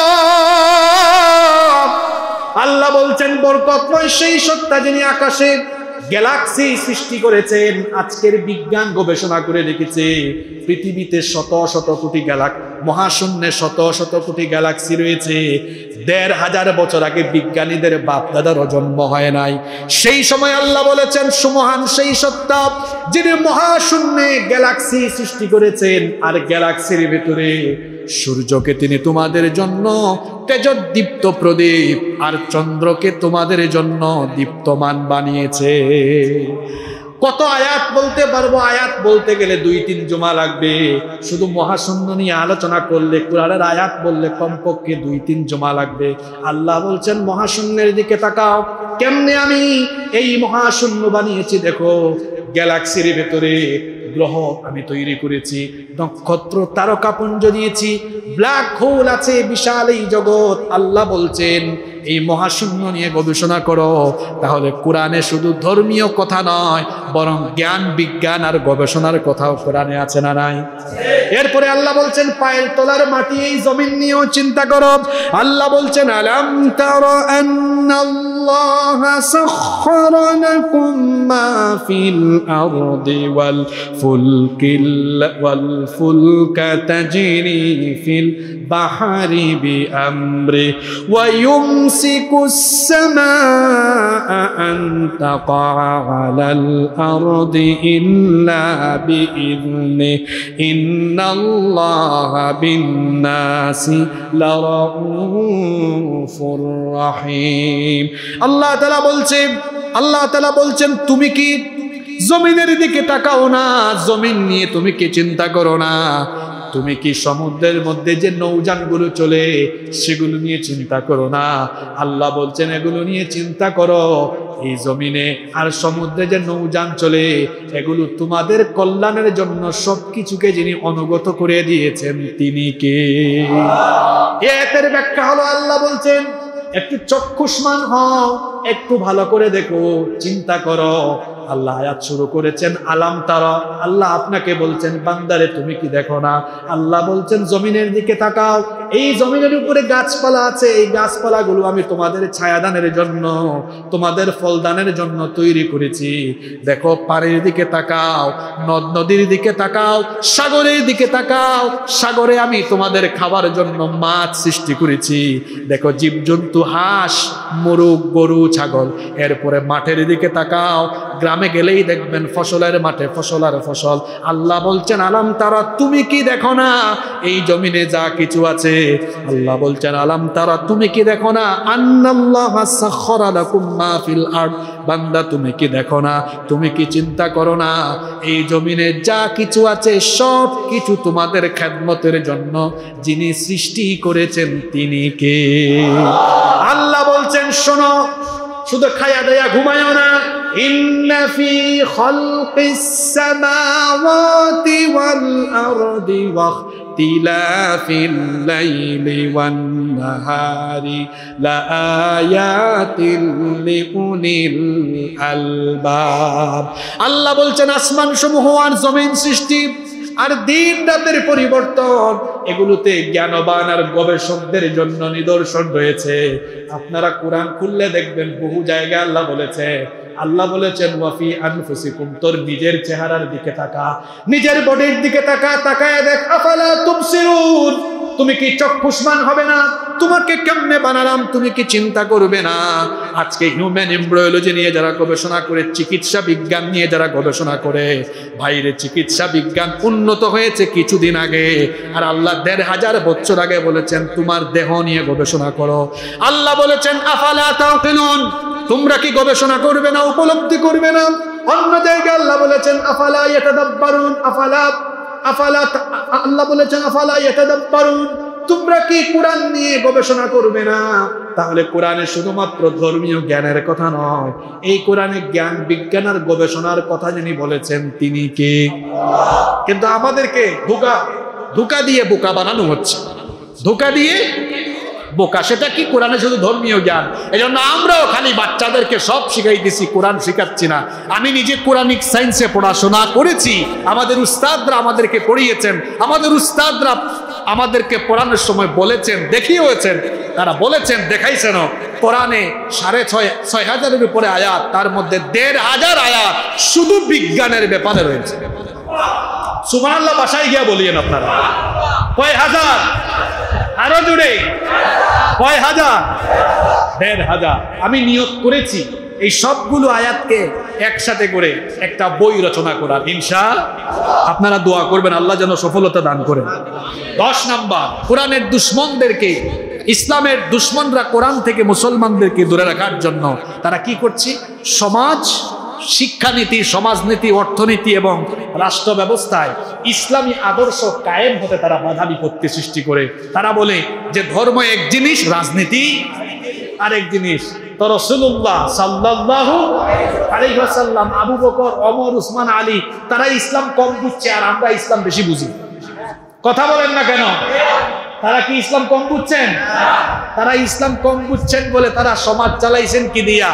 Speaker 1: আল্লাহ বলছেন বরকতময় সেই সত্তা যিনি আকাশে গ্যালাক্সি সৃষ্টি করেছেন। আজকের বিজ্ঞান গবেষণা করে দেখেছে পৃথিবীতে শত শত কোটি মহাশূন্যে শত শত কোটি গ্যালাক্সি রয়েছে। ১৫০০ বছর আগে বিজ্ঞানীদের বাপ দাদারও জন্ম হয় নাই। সেই সময় আল্লাহ বলেছেন সুমহান সেই সত্তা যিনি মহাশূন্যে গ্যালাক্সি সৃষ্টি করেছেন, আর গ্যালাক্সির ভিতরে সূর্যকে তিনি তোমাদের জন্য তেজোদ্দীপ্ত প্রদীপ আর চন্দ্রকে তোমাদের জন্য দীপ্তমান বানিয়েছে। কত আয়াত বলতে পারবো, আয়াত বলতে গেলে 2-3 জুমা লাগবে। শুধু মহাশূন্য নিয়ে আলোচনা করলে, কুরআনের আয়াত বললে কমপক্ষে 2-3 জুমা লাগবে। আল্লাহ বলছেন মহাশূন্যের দিকে তাকাও, কেমনে আমি এই মহাশূন্য বানিয়েছি দেখো। গ্যালাক্সির ভেতরে গ্রহ আমি তৈরি করেছি, নক্ষত্র তারকাপুঞ্জ দিয়েছি, ব্ল্যাক হোল আছে, বিশাল এই জগৎ। আল্লাহ বলছেন এই মহাশূন্য নিয়ে গবেষণা করো। তাহলে কোরআনে শুধু ধর্মীয় কথা নয়, বরং জ্ঞান বিজ্ঞান আর গবেষণার কথাও কোরআনে আছে না নাই? এরপরে আল্লাহ বলছেন পায়ের তলার মাটি এই জমিন নিয়েও চিন্তা করো। আল্লাহ বলছেন আলাম তারা আন্নাল্লাহা সাখখারা লাকুম মা ফিল আরদি ওয়াল ফুলকা তাজরি ফিল বাহরি বিআমরি ওয়া ইউমসিকুস সামাআ আন তাকা আলাল আরদি ইল্লা বিইذনি ইন্নাল্লাহা বিন-নাসি লারাউফুর রাহিম। আল্লাহ তাআলা বলছেন তুমি কি জমিনের দিকে তাকাও না? জমিন নিয়ে তুমি কি চিন্তা করো না? তুমি কি সমুদ্রের মধ্যে যে নৌযানগুলো চলে সেগুলো নিয়ে চিন্তা করো না? আল্লাহ বলছেন এগুলো নিয়ে চিন্তা করো। এই জমিনে আর সমুদ্রে যে নৌযান চলে এগুলো তোমাদের কল্যাণের জন্য সবকিছুকে যিনি অনুগত করে দিয়েছেন তিনি কে? এর ব্যাখ্যা হলো আল্লাহ বলছেন একটু চক্ষুষ্মান হও, একটু ভালো করে দেখো, চিন্তা করো। আল্লাহ আয়াত শুরু করেছেন আলাম তারা। আল্লাহ আপনাকে বলছেন বান্দারে তুমি কি দেখো না? আল্লাহ বলছেন জমিনের দিকে তাকাও। এই জমিনের উপরে গাছপালা আছে, এই গাছপালাগুলো আমি তোমাদের ছায়াদানের জন্য, তোমাদের ফলদানের জন্য তৈরি করেছি। দেখো পানির দিকে তাকাও, নদ নদীর দিকে তাকাও, সাগরের দিকে তাকাও। সাগরে আমি তোমাদের খাবার জন্য মাছ সৃষ্টি করেছি। দেখো জীবজন্তু, হাঁস, মোরগ, গরু, ছাগল। এরপরে মাঠের দিকে তাকাও, গ্রামে গেলেই দেখবেন ফসলের মাঠে ফসল আর ফসল। আল্লাহ বলছেন আলাম তারা তুমি কি দেখো না এই জমিনে যা কিছু আছে? আল্লাহ বলছেন আলাম তারা তুমি কি দেখো না আন্নাল্লাহা সাখখারা লাকুম মা ফিল আরদ। বান্দা তুমি কি দেখো না, তুমি কি চিন্তা করো না এই জমিনে যা কিছু আছে সব কিছু তোমাদের খেদমতের জন্য যিনি সৃষ্টি করেছেন তিনি কে? আল্লাহ বলছেন শোনো, শুধু খায়া দেয়া ঘুমায়ও না। ইন্না ফি খালকিস সামাওয়াতি ওয়াল আরদি ওয়াখতিলাফিল লাইলি ওয়ান নাহারি লাআয়াতিন লিউলিল আলবাব। আল্লাহ বলছেন আসমান সমূহ আর জমিন সৃষ্টি আর দিন রাতের পরিবর্তন, এগুলোতে জ্ঞানবান আর গবেষকদের জন্য নিদর্শন রয়েছে। আপনারা কোরআন খুললে দেখবেন বহু জায়গায় আল্লাহ বলেছেন ওয়াফি আনফুসিকুম, তোর নিজের চেহারার দিকে তাকা, নিজের বডির দিকে তাকা, তাকায় দেখ আফালা তুবসিরুন, তুমি কি চক্ষুষ্মান হবে না? তোমাকে কেমনে বানালাম তুমি কি চিন্তা করবে না? আজকে হিউম্যান এমব্রায়োলজি নিয়ে যারা গবেষণা করে, চিকিৎসা বিজ্ঞান নিয়ে যারা গবেষণা করে, বাইরে চিকিৎসা বিজ্ঞান উন্নত হয়েছে কিছুদিন আগে, আর আল্লাহ ১৫০০ বছর আগে বলেছেন তোমার দেহ নিয়ে গবেষণা করো। আল্লাহ বলেছেন আফালা তাকিলুন, তোমরা কি গবেষণা করবে না, উপলব্ধি করবে না? অন্য জায়গায় আল্লাহ বলেছেন আফালা ইয়াতাদাব্বারুন, আল্লাহ বলেছেন আফালা ইয়াতাদাব্বারুন, তোমরা কি কোরআন নিয়ে গবেষণা করবে না? তাহলে কোরআনে শুধুমাত্র ধর্মীয় জ্ঞানের কথা নয়, এই কোরআনে জ্ঞান বিজ্ঞান আর গবেষণার কথা যিনি বলেছেন তিনি কে? কিন্তু আমাদেরকে ধোঁকা দিয়ে বোকা বানানো হচ্ছে, ধোঁকা দিয়ে বোকা। সেটা কি? কোরআনে শুধু ধর্মীয় জ্ঞান। এই জন্য আমরাও খালি বাচ্চাদেরকে সব শিখাইতেছি, কোরআন শিখাচ্ছি না। আমি নিজে কোরআনিক সায়েন্সে পড়াশোনা করেছি, আমাদের উস্তাদরা আমাদেরকে পড়িয়েছেন, আমাদের উস্তাদরা আমাদেরকে পড়ানোর সময় বলেছেন, দেখিয়েছেন, তারা বলেছেন, দেখাইছেন কোরআনে ৬,৫০০-৬,০০০-এর উপরে আয়াত, তার মধ্যে ১,৫০০ আয়াত শুধু বিজ্ঞানের ব্যাপারে রয়েছে। সুবহানাল্লাহ বাসায় গিয়া বলিয়েন আপনারা, কয় হাজার? আরো জুড়ে কয় হাজার? ১,৫০০। আমি নিয়ত করেছি এই সবগুলো আয়াতকে একসাথে করে একটা বই রচনা করার, ইনশাআল্লাহ। আপনারা দোয়া করবেন আল্লাহ যেন সফলতা দান করেন। ১০ নাম্বার, কোরআনের দুশমনদেরকে, ইসলামের দুশমনরা কোরআন থেকে মুসলমানদেরকে দূরে রাখার জন্য তারা কি করছে? সমাজ, শিক্ষানীতি, সমাজনীতি, অর্থনীতি এবং রাষ্ট্র ব্যবস্থায় ইসলামী আদর্শ কায়েম হতে তারা বাধা বিপত্তি সৃষ্টি করে। তারা বলে যে ধর্ম এক জিনিস, রাজনীতি আরেক জিনিস। তো রাসূলুল্লাহ সাল্লাল্লাহু আলাইহি ওয়াসাল্লাম, আবু বকর, ওমর, উসমান, আলী, তারা ইসলাম কম বুঝছে আর আমরা ইসলাম বেশি বুঝি। কথা বলেন না কেন? তারা কি ইসলাম কম বুঝছেন? তারা ইসলাম কম বুঝছেন বলে তারা সমাজ চালাইছেন কি দিয়া?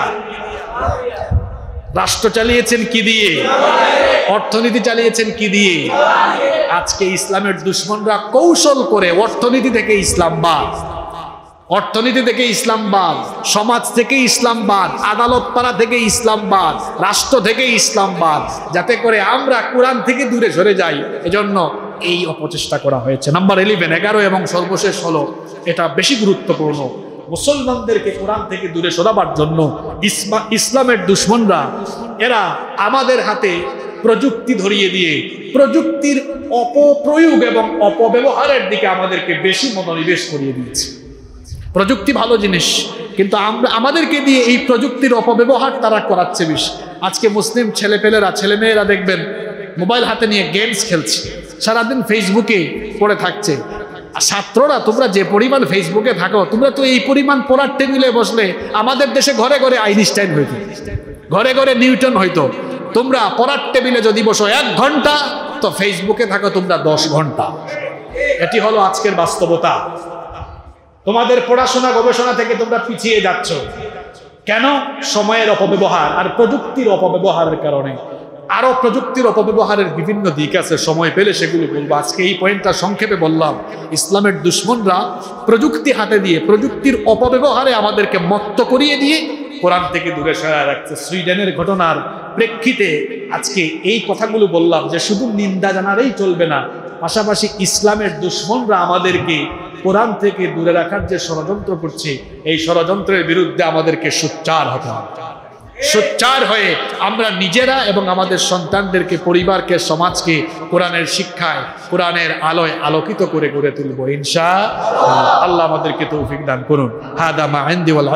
Speaker 1: রাষ্ট্র চালিয়েছেন কি দিয়ে? অর্থনীতি চালিয়েছেন কি দিয়ে? আজকে ইসলামের দুশমনরা কৌশল করে অর্থনীতি থেকে ইসলামবাদ, অর্থনীতি থেকে ইসলামবাদ, সমাজ থেকে ইসলামবাদ, আদালত পাড়া থেকে ইসলামবাদ, রাষ্ট্র থেকে ইসলামবাদ, যাতে করে আমরা কোরআন থেকে দূরে সরে যাই। এজন্য এই অপচেষ্টা করা হয়েছে। নাম্বার 11, 11 এবং সর্বশেষ হলো, এটা বেশি গুরুত্বপূর্ণ, মুসলমানদেরকে কোরআন থেকে দূরে সরাবার জন্য ইসলামের দুশমনরা এরা আমাদের হাতে প্রযুক্তি ধরিয়ে দিয়ে প্রযুক্তির অপপ্রয়োগ এবং অপব্যবহারের দিকে আমাদেরকে বেশি মনোনিবেশ করিয়ে দিয়েছে। প্রযুক্তি ভালো জিনিস, কিন্তু আমাদেরকে দিয়ে এই প্রযুক্তির অপব্যবহার তারা করাচ্ছে বেশি। আজকে মুসলিম ছেলেমেয়েরা দেখবেন মোবাইল হাতে নিয়ে গেমস খেলছে, সারাদিন ফেসবুকে পড়ে থাকছে। আর ছাত্ররা, তোমরা যে পরিমাণ ফেসবুকে থাকো, তোমরা তো এই পরিমাণ পড়ার টেবিলে বসলে আমাদের দেশে ঘরে ঘরে আইনস্টাইন হইতো, ঘরে ঘরে নিউটন হইতো। তোমরা পড়ার টেবিলে যদি বসো 1 ঘন্টা, তো ফেসবুকে থাকো তোমরা 10 ঘন্টা। এটি হলো আজকের বাস্তবতা। তোমাদের পড়াশোনা গবেষণা থেকে তোমরা পিছিয়ে যাচ্ছ কেন? সময়ের অপব্যবহার আর প্রযুক্তির অপব্যবহারের কারণে। আরো প্রযুক্তির অপব্যবহারের বিভিন্ন দিক আছে, সময় পেলে সেগুলো বলবো। আজকে এই পয়েন্টটা সংক্ষেপে বললাম। ইসলামের দুশমনরা প্রযুক্তি হাতে দিয়ে প্রযুক্তির অপব্যবহারে আমাদেরকে মত্ত করিয়ে দিয়ে কোরআন থেকে দূরে সরায় রাখছে। সুইডেনের ঘটনার প্রেক্ষিতে আজকে এই কথাগুলো বললাম যে শুধু নিন্দা জানালেই চলবে না, পাশাপাশি ইসলামের দুশমনরা আমাদেরকে কোরআন থেকে দূরে রাখার যে ষড়যন্ত্র করছে, এই ষড়যন্ত্রের বিরুদ্ধে আমাদেরকে সোচ্চার হতে হবে। সোচ্চার হয়ে আমরা নিজেরা এবং আমাদের সন্তানদেরকে, পরিবারকে, সমাজকে কোরআনের শিক্ষায়, কোরআনের আলোয় আলোকিত করে গড়ে তুলবো ইনশাআল্লাহ। আল্লাহ আমাদেরকে তৌফিক দান করুন। হাদা মা ইনদি ওয়াল